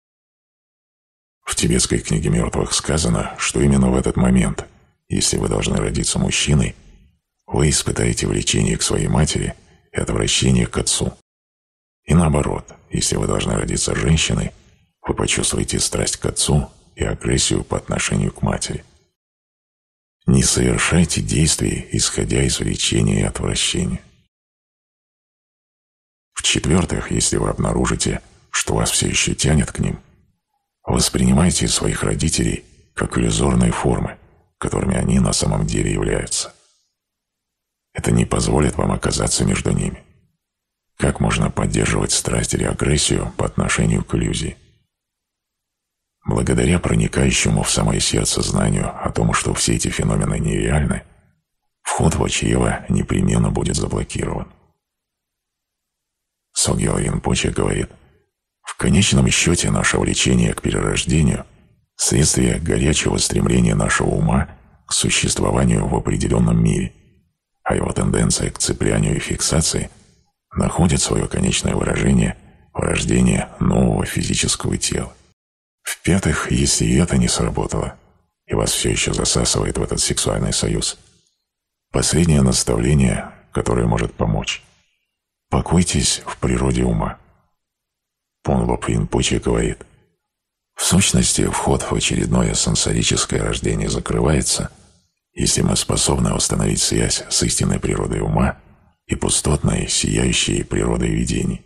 В тибетской книге мертвых сказано, что именно в этот момент, если вы должны родиться мужчиной, вы испытаете влечение к своей матери и отвращение к отцу. И наоборот, если вы должны родиться женщиной, вы почувствуете страсть к отцу и агрессию по отношению к матери. Не совершайте действий, исходя из влечения и отвращения. В-четвертых, если вы обнаружите, что вас все еще тянет к ним, воспринимайте своих родителей как иллюзорные формы, которыми они на самом деле являются. Это не позволит вам оказаться между ними. Как можно поддерживать страсть или агрессию по отношению к иллюзии? Благодаря проникающему в самое сердце знанию о том, что все эти феномены нереальны, вход в чрево непременно будет заблокирован. Согьял Ринпоче говорит, в конечном счете наше влечение к перерождению – следствие горячего стремления нашего ума к существованию в определенном мире, а его тенденция к цеплянию и фиксации находит свое конечное выражение в рождении нового физического тела. В-пятых, если и это не сработало, и вас все еще засасывает в этот сексуальный союз, последнее наставление, которое может помочь – покойтесь в природе ума. Понлоп Ринпоче говорит, в сущности, вход в очередное сенсорическое рождение закрывается, если мы способны установить связь с истинной природой ума и пустотной, сияющей природой видений.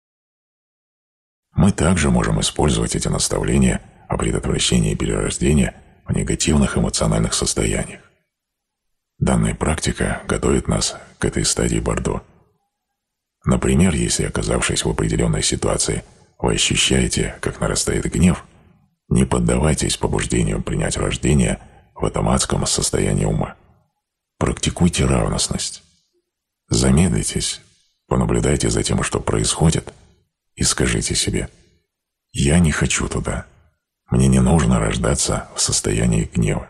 Мы также можем использовать эти наставления о предотвращении перерождения в негативных эмоциональных состояниях. Данная практика готовит нас к этой стадии Бордо. Например, если, оказавшись в определенной ситуации, вы ощущаете, как нарастает гнев, не поддавайтесь побуждению принять рождение в этом адском состоянии ума. Практикуйте равностность. Замедлитесь, понаблюдайте за тем, что происходит, и скажите себе: «Я не хочу туда. Мне не нужно рождаться в состоянии гнева».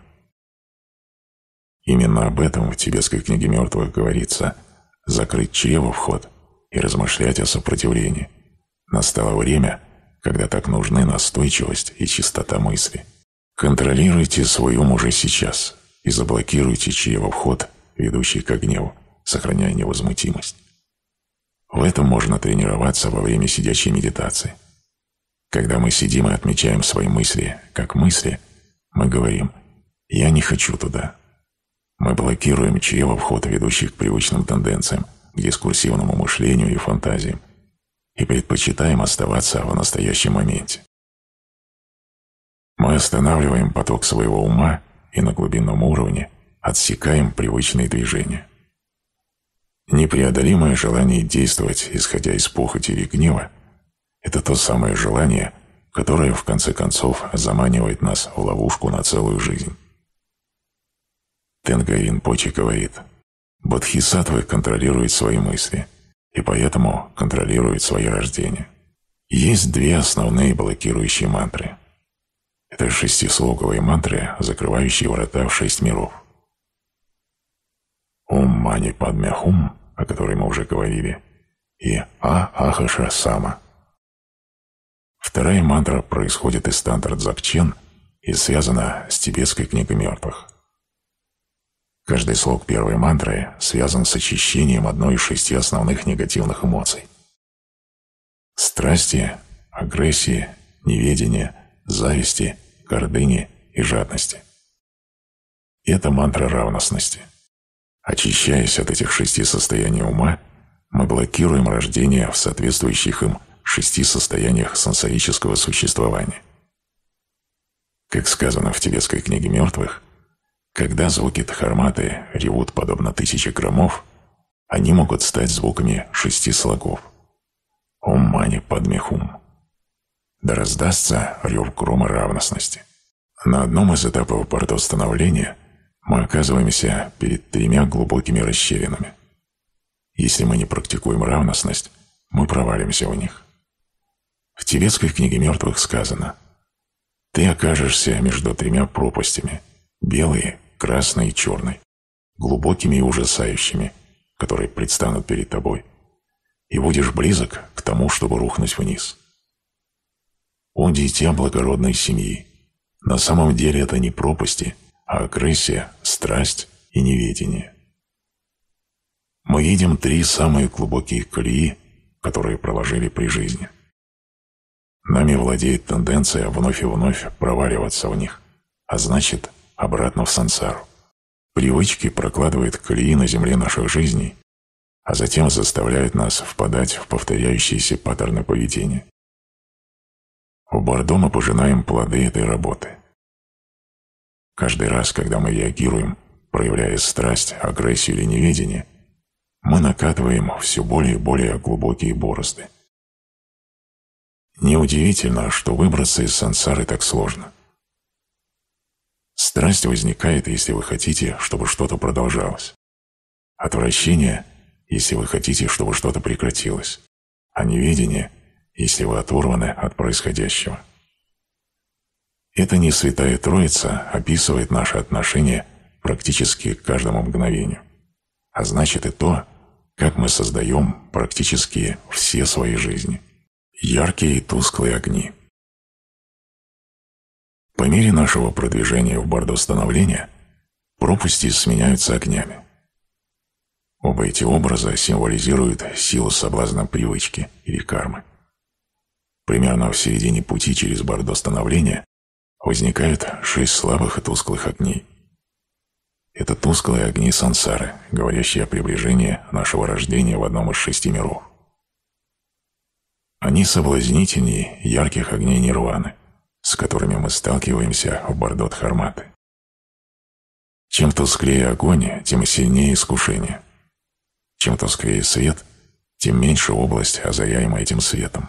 Именно об этом в тибетской книге мертвых говорится: закрыть чрево вход и размышлять о сопротивлении. Настало время, когда так нужны настойчивость и чистота мысли. Контролируйте свой ум уже сейчас и заблокируйте чрево вход, ведущий к гневу, сохраняя невозмутимость. В этом можно тренироваться во время сидячей медитации. Когда мы сидим и отмечаем свои мысли как мысли, мы говорим: «Я не хочу туда». Мы блокируем чрево вход, ведущий к привычным тенденциям, к дискурсивному мышлению и фантазиям, и предпочитаем оставаться в настоящем моменте. Мы останавливаем поток своего ума и на глубинном уровне отсекаем привычные движения. Непреодолимое желание действовать, исходя из похоти или гнева, это то самое желание, которое, в конце концов, заманивает нас в ловушку на целую жизнь. Тенгай Ринпоче говорит: бодхисаттвы контролируют свои мысли, и поэтому контролируют свои рождения. Есть две основные блокирующие мантры. Это шестислоговые мантры, закрывающие врата в 6 миров. Ом Мани Падме Хум, о которой мы уже говорили, и Ахаша Сама. Вторая мантра происходит из тантра Дзогчен и связана с тибетской книгой мертвых. Каждый слог первой мантры связан с очищением одной из 6 основных негативных эмоций. Страсти, агрессии, неведения, зависти, гордыни и жадности. Это мантра равностности. Очищаясь от этих 6 состояний ума, мы блокируем рождение в соответствующих им 6 состояниях сенсорического существования. Как сказано в тибетской книге мертвых, когда звуки дхарматы ревут подобно 1000 громов, они могут стать звуками 6 слогов. Ом мани падме хум. Да раздастся рев грома равностности. На одном из этапов бардостановления мы оказываемся перед 3 глубокими расщелинами. Если мы не практикуем равностность, мы провалимся в них. В тибетской книге мертвых сказано: «Ты окажешься между 3 пропастями, белой, красной и черной, глубокими и ужасающими, которые предстанут перед тобой, и будешь близок к тому, чтобы рухнуть вниз». О, дитя благородной семьи! На самом деле это не пропасти, а агрессия, страсть и неведение. Мы видим 3 самые глубокие колеи, которые проложили при жизни. Нами владеет тенденция вновь и вновь проваливаться в них, а значит, обратно в сансару. Привычки прокладывают колеи на земле наших жизней, а затем заставляют нас впадать в повторяющиеся паттерны поведения. В Бардо мы пожинаем плоды этой работы. Каждый раз, когда мы реагируем, проявляя страсть, агрессию или неведение, мы накатываем все более и более глубокие борозды. Неудивительно, что выбраться из сансары так сложно. Страсть возникает, если вы хотите, чтобы что-то продолжалось. Отвращение, если вы хотите, чтобы что-то прекратилось. А неведение, если вы оторваны от происходящего. Эта несвятая троица описывает наши отношения практически к каждому мгновению. А значит и то, как мы создаем практически все свои жизни. Яркие и тусклые огни. По мере нашего продвижения в бардостановления пропасти сменяются огнями. Оба эти образа символизируют силу соблазна привычки или кармы. Примерно в середине пути через бардостановление возникают 6 слабых и тусклых огней. Это тусклые огни сансары, говорящие о приближении нашего рождения в одном из 6 миров. Они соблазнительнее ярких огней нирваны, с которыми мы сталкиваемся в бардо-дхарматы. Чем тусклее огонь, тем сильнее искушение. Чем тусклее свет, тем меньше область, озаряемая этим светом.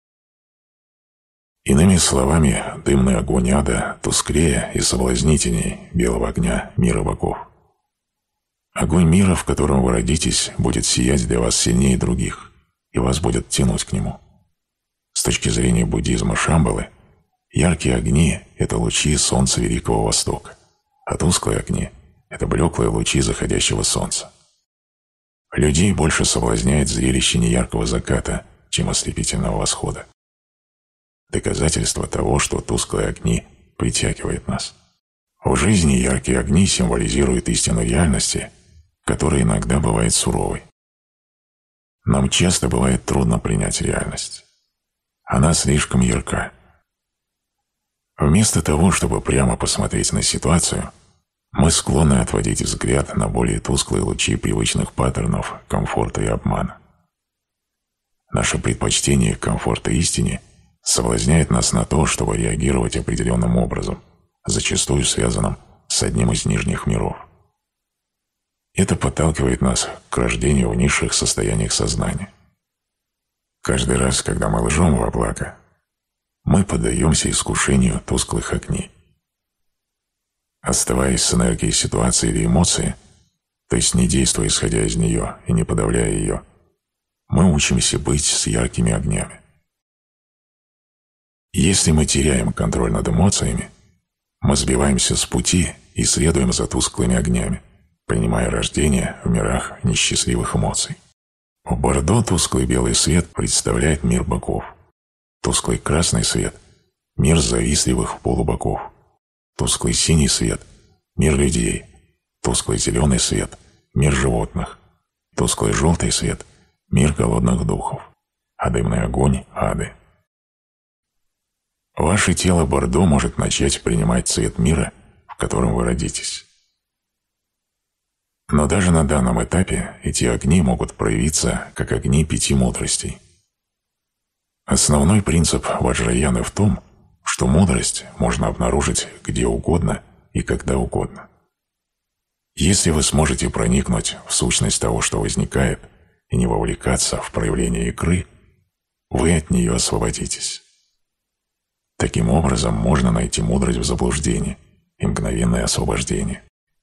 Иными словами, дымный огонь ада тусклее и соблазнительней белого огня мира богов. Огонь мира, в котором вы родитесь, будет сиять для вас сильнее других, и вас будет тянуть к нему. С точки зрения буддизма Шамбалы, яркие огни – это лучи солнца Великого Востока, а тусклые огни – это блеклые лучи заходящего солнца. Людей больше соблазняет зрелище неяркого заката, чем ослепительного восхода. Доказательство того, что тусклые огни притягивают нас. В жизни яркие огни символизируют истину реальности, которая иногда бывает суровой. Нам часто бывает трудно принять реальность. Она слишком ярка. Вместо того, чтобы прямо посмотреть на ситуацию, мы склонны отводить взгляд на более тусклые лучи привычных паттернов комфорта и обмана. Наше предпочтение к комфорту и истине соблазняет нас на то, чтобы реагировать определенным образом, зачастую связанным с одним из нижних миров. Это подталкивает нас к рождению в низших состояниях сознания. Каждый раз, когда мы лжем во благо, мы поддаемся искушению тусклых огней. Оставаясь с энергией ситуации или эмоции, то есть не действуя исходя из нее и не подавляя ее, мы учимся быть с яркими огнями. Если мы теряем контроль над эмоциями, мы сбиваемся с пути и следуем за тусклыми огнями, принимая рождение в мирах несчастливых эмоций. В Бардо тусклый белый свет представляет мир богов. Тусклый красный свет – мир завистливых полубогов. Тусклый синий свет – мир людей. Тусклый зеленый свет – мир животных. Тусклый желтый свет – мир голодных духов. А дымный огонь – ады. Ваше тело бордо может начать принимать цвет мира, в котором вы родитесь. Но даже на данном этапе эти огни могут проявиться как огни 5 мудростей. Основной принцип Ваджраяны в том, что мудрость можно обнаружить где угодно и когда угодно. Если вы сможете проникнуть в сущность того, что возникает, и не вовлекаться в проявление игры, вы от нее освободитесь. Таким образом, можно найти мудрость в заблуждении и мгновенное освобождение.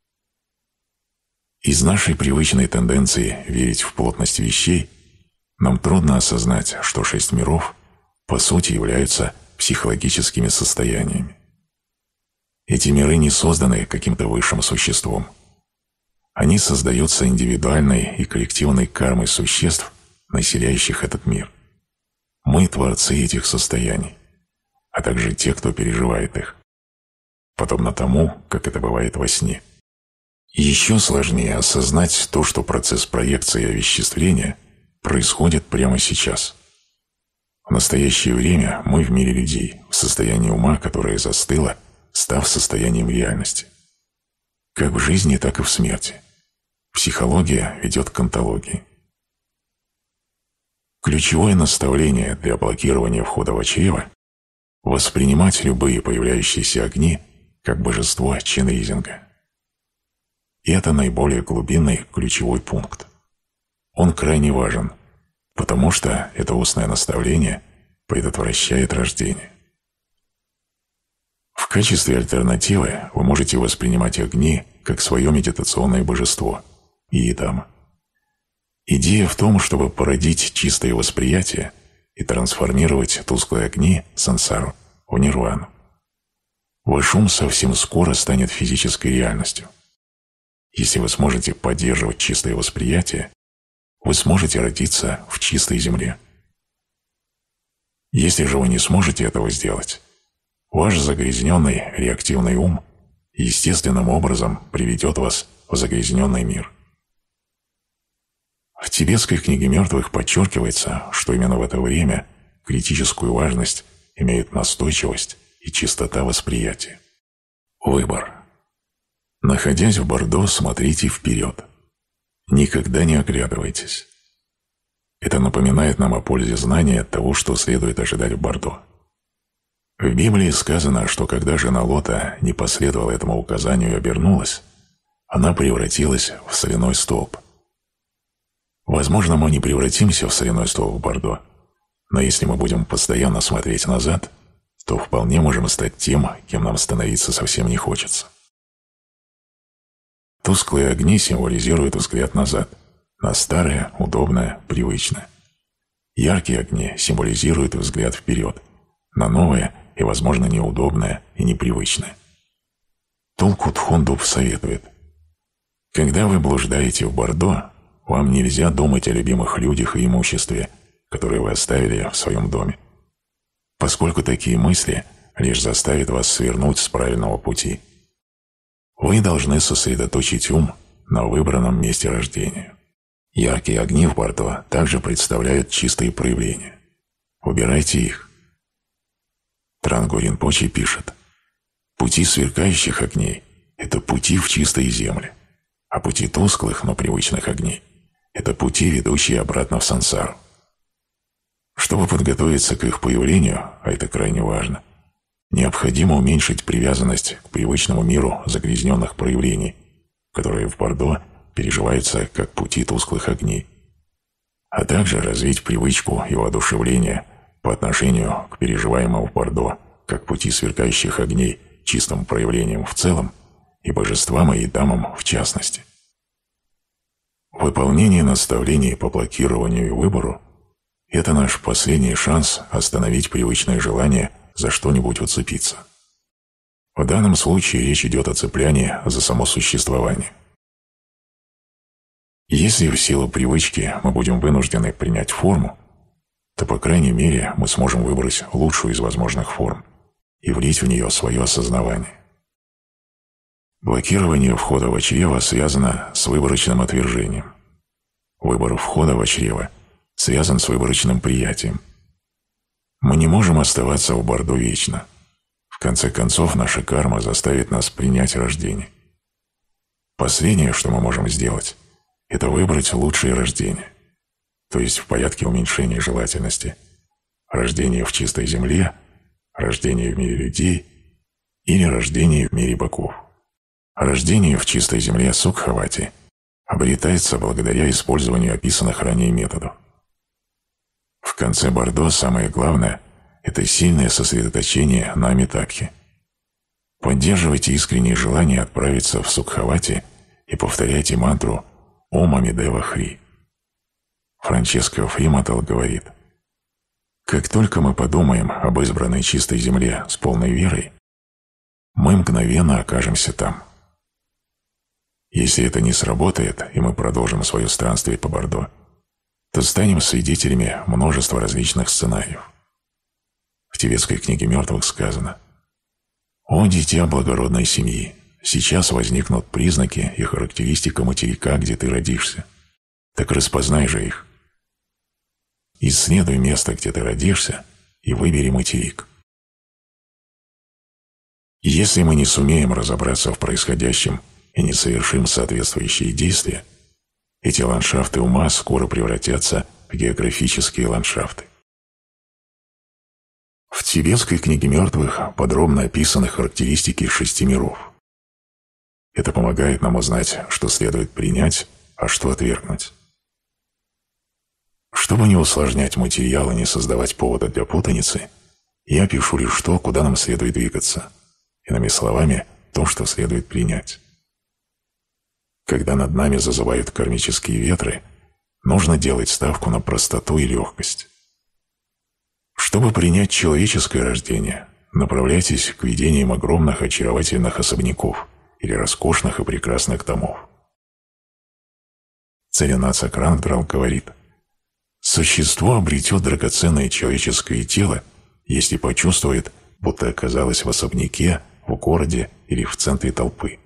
Из нашей привычной тенденции верить в плотность вещей нам трудно осознать, что 6 миров по сути являются психологическими состояниями. Эти миры не созданы каким-то высшим существом. Они создаются индивидуальной и коллективной кармой существ, населяющих этот мир. Мы творцы этих состояний, а также те, кто переживает их, подобно тому, как это бывает во сне. Еще сложнее осознать то, что процесс проекции и овеществления происходит прямо сейчас. В настоящее время мы в мире людей, в состоянии ума, которое застыло, став состоянием реальности. Как в жизни, так и в смерти. Психология ведет к онтологии. Ключевое наставление для блокирования входа в чрево – воспринимать любые появляющиеся огни как божество ченризинга. И это наиболее глубинный ключевой пункт. Он крайне важен, потому что это устное наставление предотвращает рождение. В качестве альтернативы вы можете воспринимать огни как свое медитационное божество – Идама. Идея в том, чтобы породить чистое восприятие и трансформировать тусклые огни сансару в нирвану. Ваш ум совсем скоро станет физической реальностью. Если вы сможете поддерживать чистое восприятие, вы сможете родиться в чистой земле. Если же вы не сможете этого сделать, ваш загрязненный реактивный ум естественным образом приведет вас в загрязненный мир. В тибетской книге мертвых подчеркивается, что именно в это время критическую важность имеют настойчивость и чистота восприятия. Выбор. Находясь в Бордо, смотрите вперед. Никогда не оглядывайтесь. Это напоминает нам о пользе знания того, что следует ожидать в Бордо. В Библии сказано, что когда жена Лота не последовала этому указанию и обернулась, она превратилась в соляной столб. Возможно, мы не превратимся в соляной столб в Бордо, но если мы будем постоянно смотреть назад, то вполне можем стать тем, кем нам становиться совсем не хочется. Тусклые огни символизируют взгляд назад, на старое, удобное, привычное. Яркие огни символизируют взгляд вперед, на новое и, возможно, неудобное и непривычное. Толкут Хондуб советует: когда вы блуждаете в Бордо, вам нельзя думать о любимых людях и имуществе, которые вы оставили в своем доме, поскольку такие мысли лишь заставят вас свернуть с правильного пути. Вы должны сосредоточить ум на выбранном месте рождения. Яркие огни в Бордо также представляют чистые проявления. Выбирайте их. Трангу Ринпоче пишет: пути сверкающих огней – это пути в чистые земли, а пути тусклых, но привычных огней – это пути, ведущие обратно в сансару. Чтобы подготовиться к их появлению, а это крайне важно, необходимо уменьшить привязанность к привычному миру загрязненных проявлений, которые в Бордо переживаются как пути тусклых огней, а также развить привычку и воодушевление по отношению к переживаемому в Бордо как пути сверкающих огней чистым проявлением в целом и божествам и дамам в частности. Выполнение наставлений по блокированию и выбору – это наш последний шанс остановить привычное желание за что-нибудь уцепиться. В данном случае речь идет о цеплянии за само существование. Если в силу привычки мы будем вынуждены принять форму, то, по крайней мере, мы сможем выбрать лучшую из возможных форм и влить в нее свое осознавание. Блокирование входа в чрево связано с выборочным отвержением. Выбор входа в чрево связан с выборочным приятием. Мы не можем оставаться в Бордо вечно. В конце концов, наша карма заставит нас принять рождение. Последнее, что мы можем сделать, это выбрать лучшее рождение, то есть в порядке уменьшения желательности. Рождение в чистой земле, рождение в мире людей или рождение в мире богов. Рождение в чистой земле Сукхавати обретается благодаря использованию описанных ранее методов. В конце Бордо самое главное – это сильное сосредоточение на Амитабхе. Поддерживайте искреннее желание отправиться в Сукхавати и повторяйте мантру «Ом Амидева Хри». Франческо Фриматал говорит: «Как только мы подумаем об избранной чистой земле с полной верой, мы мгновенно окажемся там». Если это не сработает, и мы продолжим свое странствие по Бордо, то станем свидетелями множества различных сценариев. В тибетской книге мертвых сказано: «О, дитя благородной семьи, сейчас возникнут признаки и характеристика материка, где ты родишься. Так распознай же их. Исследуй место, где ты родишься, и выбери материк». Если мы не сумеем разобраться в происходящем и не совершим соответствующие действия, эти ландшафты ума скоро превратятся в географические ландшафты. В тибетской книге мертвых подробно описаны характеристики 6 миров. Это помогает нам узнать, что следует принять, а что отвергнуть. Чтобы не усложнять материал и не создавать повода для путаницы, я пишу лишь то, куда нам следует двигаться. Иными словами, то, что следует принять. Когда над нами зазывают кармические ветры, нужно делать ставку на простоту и легкость. Чтобы принять человеческое рождение, направляйтесь к видениям огромных очаровательных особняков или роскошных и прекрасных домов. Царинат Сакрангдрал говорит: «Существо обретет драгоценное человеческое тело, если почувствует, будто оказалось в особняке, в городе или в центре толпы».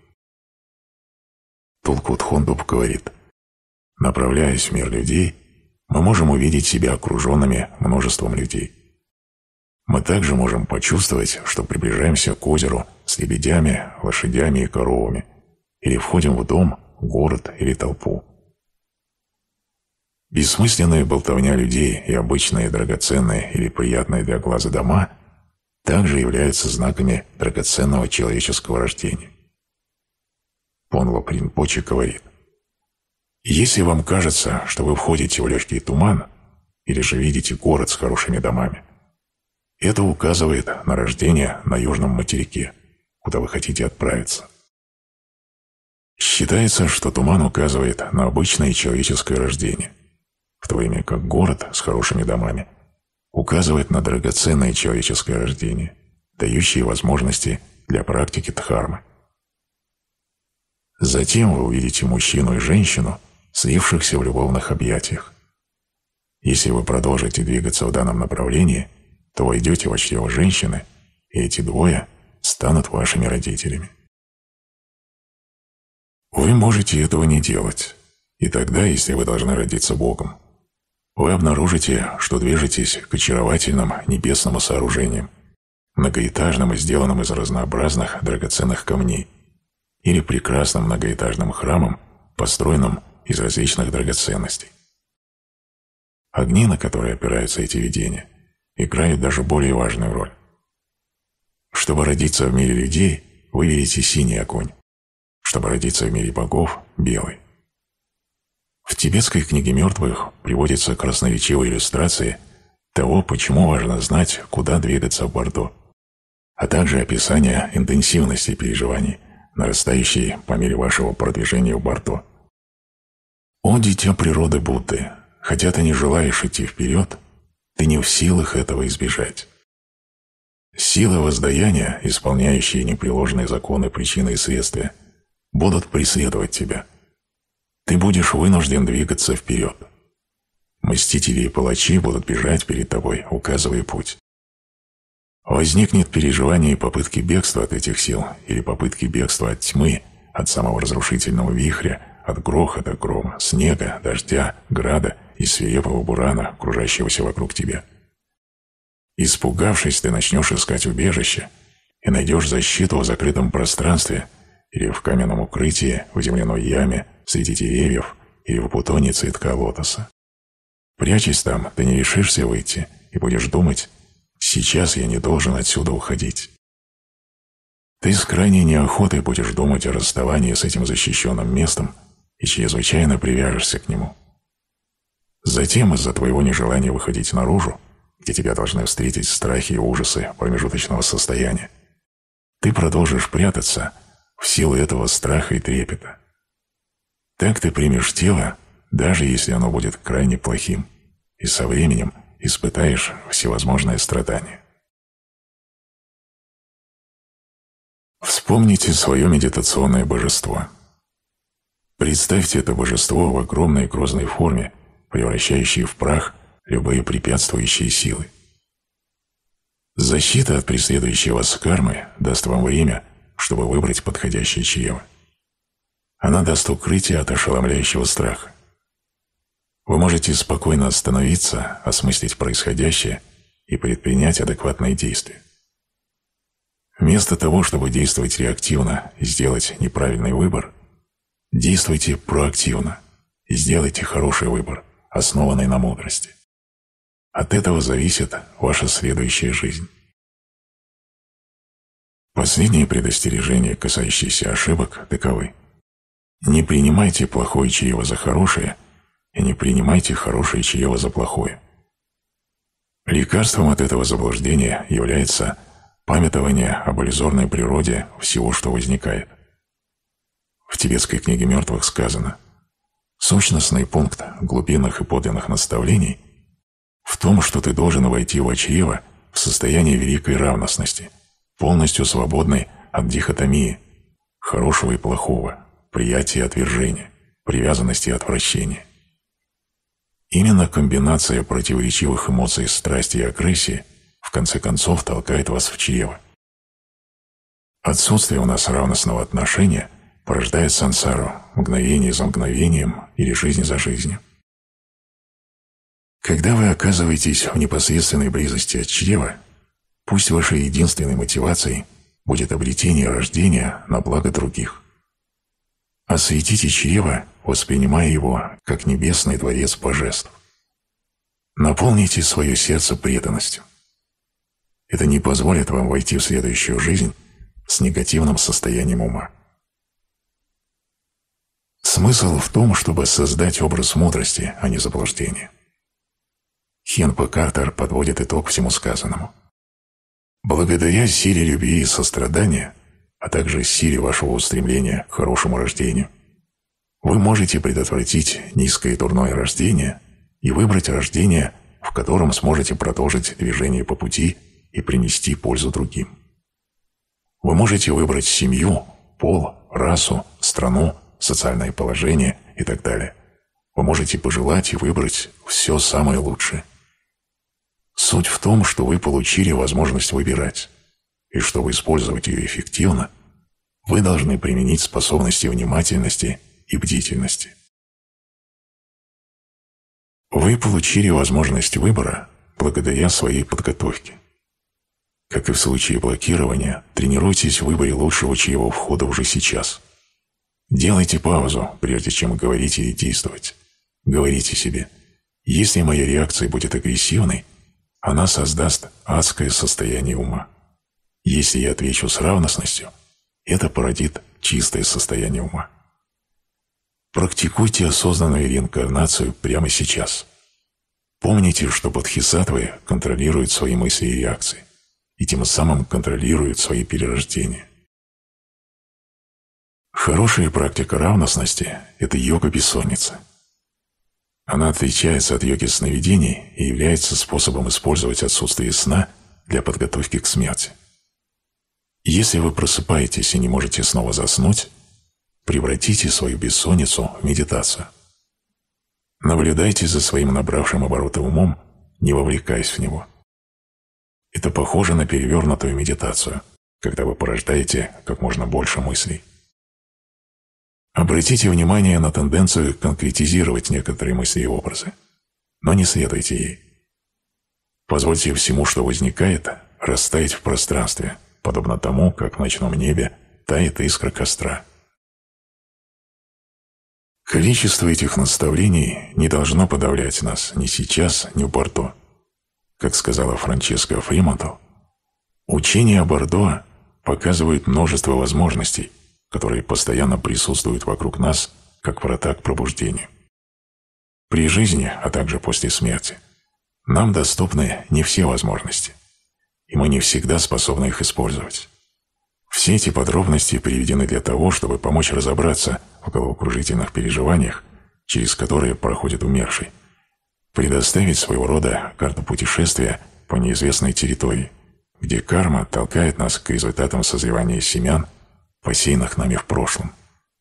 Тулкут Хондуб говорит: «Направляясь в мир людей, мы можем увидеть себя окруженными множеством людей. Мы также можем почувствовать, что приближаемся к озеру с лебедями, лошадями и коровами, или входим в дом, город или толпу. Бессмысленная болтовня людей и обычные драгоценные или приятные для глаза дома также являются знаками драгоценного человеческого рождения». Понлоп Ринпоче говорит: «Если вам кажется, что вы входите в легкий туман, или же видите город с хорошими домами, это указывает на рождение на южном материке, куда вы хотите отправиться. Считается, что туман указывает на обычное человеческое рождение, в то время как город с хорошими домами указывает на драгоценное человеческое рождение, дающее возможности для практики дхармы. Затем вы увидите мужчину и женщину, слившихся в любовных объятиях. Если вы продолжите двигаться в данном направлении, то войдете в чрево женщины, и эти двое станут вашими родителями. Вы можете этого не делать, и тогда, если вы должны родиться Богом, вы обнаружите, что движетесь к очаровательным небесному сооружениям, многоэтажным и сделанным из разнообразных драгоценных камней, или прекрасным многоэтажным храмом, построенным из различных драгоценностей. Огни, на которые опираются эти видения, играют даже более важную роль. Чтобы родиться в мире людей, выберите синий огонь. Чтобы родиться в мире богов – белый. В тибетской книге мертвых приводятся красноречивые иллюстрации того, почему важно знать, куда двигаться в Бордо, а также описание интенсивности переживаний, нарастающей по мере вашего продвижения в Бордо. «О, дитя природы Будды, хотя ты не желаешь идти вперед, ты не в силах этого избежать. Силы воздаяния, исполняющие непреложные законы причины и следствия, будут преследовать тебя. Ты будешь вынужден двигаться вперед. Мстители и палачи будут бежать перед тобой, указывая путь. Возникнет переживание и попытки бегства от этих сил или попытки бегства от тьмы от самого разрушительного вихря, от грохота, грома, снега, дождя, града и свирепого бурана, кружащегося вокруг тебя. Испугавшись, ты начнешь искать убежище и найдешь защиту в закрытом пространстве или в каменном укрытии, в земляной яме, среди деревьев или в бутоне цветка лотоса. Прячась там, ты не решишься выйти и будешь думать: «Сейчас я не должен отсюда уходить». Ты с крайней неохотой будешь думать о расставании с этим защищенным местом и чрезвычайно привяжешься к нему. Затем, из-за твоего нежелания выходить наружу, где тебя должны встретить страхи и ужасы промежуточного состояния, ты продолжишь прятаться в силу этого страха и трепета. Так ты примешь тело, даже если оно будет крайне плохим, и со временем испытаешь всевозможные страдания. Вспомните свое медитационное божество. Представьте это божество в огромной грозной форме, превращающей в прах любые препятствующие силы. Защита от преследующей вас кармы даст вам время, чтобы выбрать подходящее чрево. Она даст укрытие от ошеломляющего страха. Вы можете спокойно остановиться, осмыслить происходящее и предпринять адекватные действия. Вместо того, чтобы действовать реактивно и сделать неправильный выбор, действуйте проактивно и сделайте хороший выбор, основанный на мудрости. От этого зависит ваша следующая жизнь. Последние предостережения, касающиеся ошибок, таковы: не принимайте плохое чрево за хорошее и не принимайте хорошее чрево за плохое. Лекарством от этого заблуждения является памятование об иллюзорной природе всего, что возникает. В тибетской книге мертвых сказано: сущностный пункт глубинных и подлинных наставлений в том, что ты должен войти в чрево в состоянии великой равностности, полностью свободной от дихотомии, хорошего и плохого, приятия и отвержения, привязанности и отвращения. Именно комбинация противоречивых эмоций страсти и агрессии в конце концов толкает вас в чрево. Отсутствие у нас равностного отношения порождает сансару, мгновение за мгновением или жизнь за жизнью. Когда вы оказываетесь в непосредственной близости от чрева, пусть вашей единственной мотивацией будет обретение рождения на благо других. Осветите чрево, воспринимая его как небесный дворец божеств. Наполните свое сердце преданностью. Это не позволит вам войти в следующую жизнь с негативным состоянием ума. Смысл в том, чтобы создать образ мудрости, а не заблуждения. Хенпа Картер подводит итог всему сказанному. Благодаря силе любви и сострадания, а также силе вашего устремления к хорошему рождению, вы можете предотвратить низкое и дурное рождение и выбрать рождение, в котором сможете продолжить движение по пути и принести пользу другим. Вы можете выбрать семью, пол, расу, страну, социальное положение и так далее. Вы можете пожелать и выбрать все самое лучшее. Суть в том, что вы получили возможность выбирать, и чтобы использовать ее эффективно, вы должны применить способности внимательности и бдительности. Вы получили возможность выбора благодаря своей подготовке. Как и в случае блокирования, тренируйтесь в выборе лучшего чрева входа уже сейчас. Делайте паузу, прежде чем говорить или действовать. Говорите себе: если моя реакция будет агрессивной, она создаст адское состояние ума. Если я отвечу с равностностью, это породит чистое состояние ума. Практикуйте осознанную реинкарнацию прямо сейчас. Помните, что бодхисаттвы контролируют свои мысли и реакции, и тем самым контролируют свои перерождения. Хорошая практика равностности – это йога бессонницы. Она отличается от йоги сновидений и является способом использовать отсутствие сна для подготовки к смерти. Если вы просыпаетесь и не можете снова заснуть, превратите свою бессонницу в медитацию. Наблюдайте за своим набравшим обороты умом, не вовлекаясь в него. Это похоже на перевернутую медитацию, когда вы порождаете как можно больше мыслей. Обратите внимание на тенденцию конкретизировать некоторые мысли и образы, но не следуйте ей. Позвольте всему, что возникает, растаять в пространстве, подобно тому, как в ночном небе тает искра костра. Количество этих наставлений не должно подавлять нас ни сейчас, ни в Бордо. Как сказала Франческа Фримонтл, учение о Бордо показывает множество возможностей, которые постоянно присутствуют вокруг нас, как врата к пробуждению. При жизни, а также после смерти, нам доступны не все возможности, и мы не всегда способны их использовать. Все эти подробности приведены для того, чтобы помочь разобраться в головокружительных переживаниях, через которые проходит умерший, предоставить своего рода карту путешествия по неизвестной территории, где карма толкает нас к результатам созревания семян, посеянных нами в прошлом.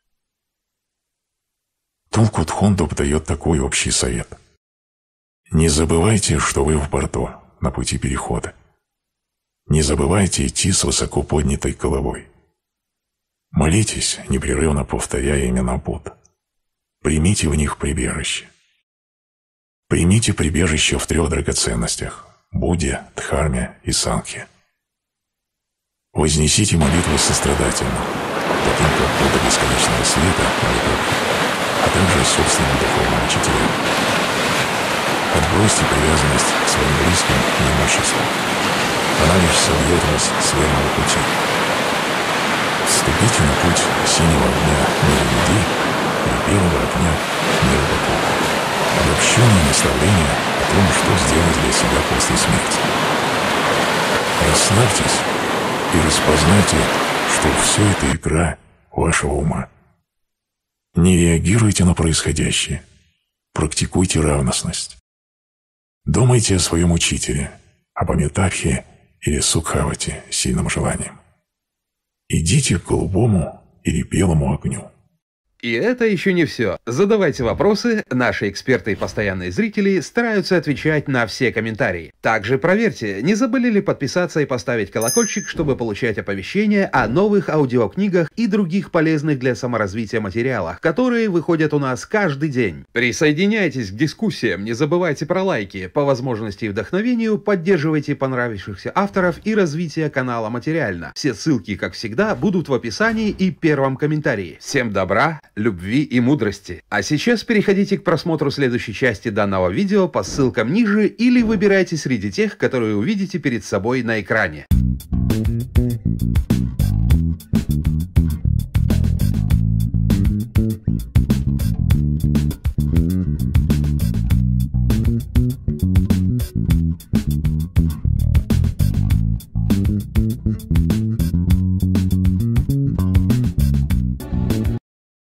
Тулкут Хондоп дает такой общий совет. Не забывайте, что вы в Бордо, на пути перехода. Не забывайте идти с высоко поднятой головой. Молитесь, непрерывно повторяя имена Будд. Примите в них прибежище. Примите прибежище в 3 драгоценностях – Будде, Дхарме и Сангхе. Вознесите молитву сострадательно, таким как Будда бесконечного света, а также собственным духовным учителям. Отбросьте привязанность к своим близким и имуществу. Она лишь собьет вас с верного пути. Вступите на путь синего огня мира людей и белого огня мира богов. Обобщенное наставление о том, что сделать для себя после смерти. Расслабьтесь и распознайте, что все это игра вашего ума. Не реагируйте на происходящее. Практикуйте равностность. Думайте о своем учителе, об Амитабхе или Сукхавате с сильным желанием. Идите к голубому или белому огню. И это еще не все. Задавайте вопросы, наши эксперты и постоянные зрители стараются отвечать на все комментарии. Также проверьте, не забыли ли подписаться и поставить колокольчик, чтобы получать оповещения о новых аудиокнигах и других полезных для саморазвития материалах, которые выходят у нас каждый день. Присоединяйтесь к дискуссиям, не забывайте про лайки, по возможности и вдохновению поддерживайте понравившихся авторов и развитие канала материально. Все ссылки, как всегда, будут в описании и первом комментарии. Всем добра, любви и мудрости. А сейчас переходите к просмотру следующей части данного видео по ссылкам ниже или выбирайте среди тех, которые увидите перед собой на экране.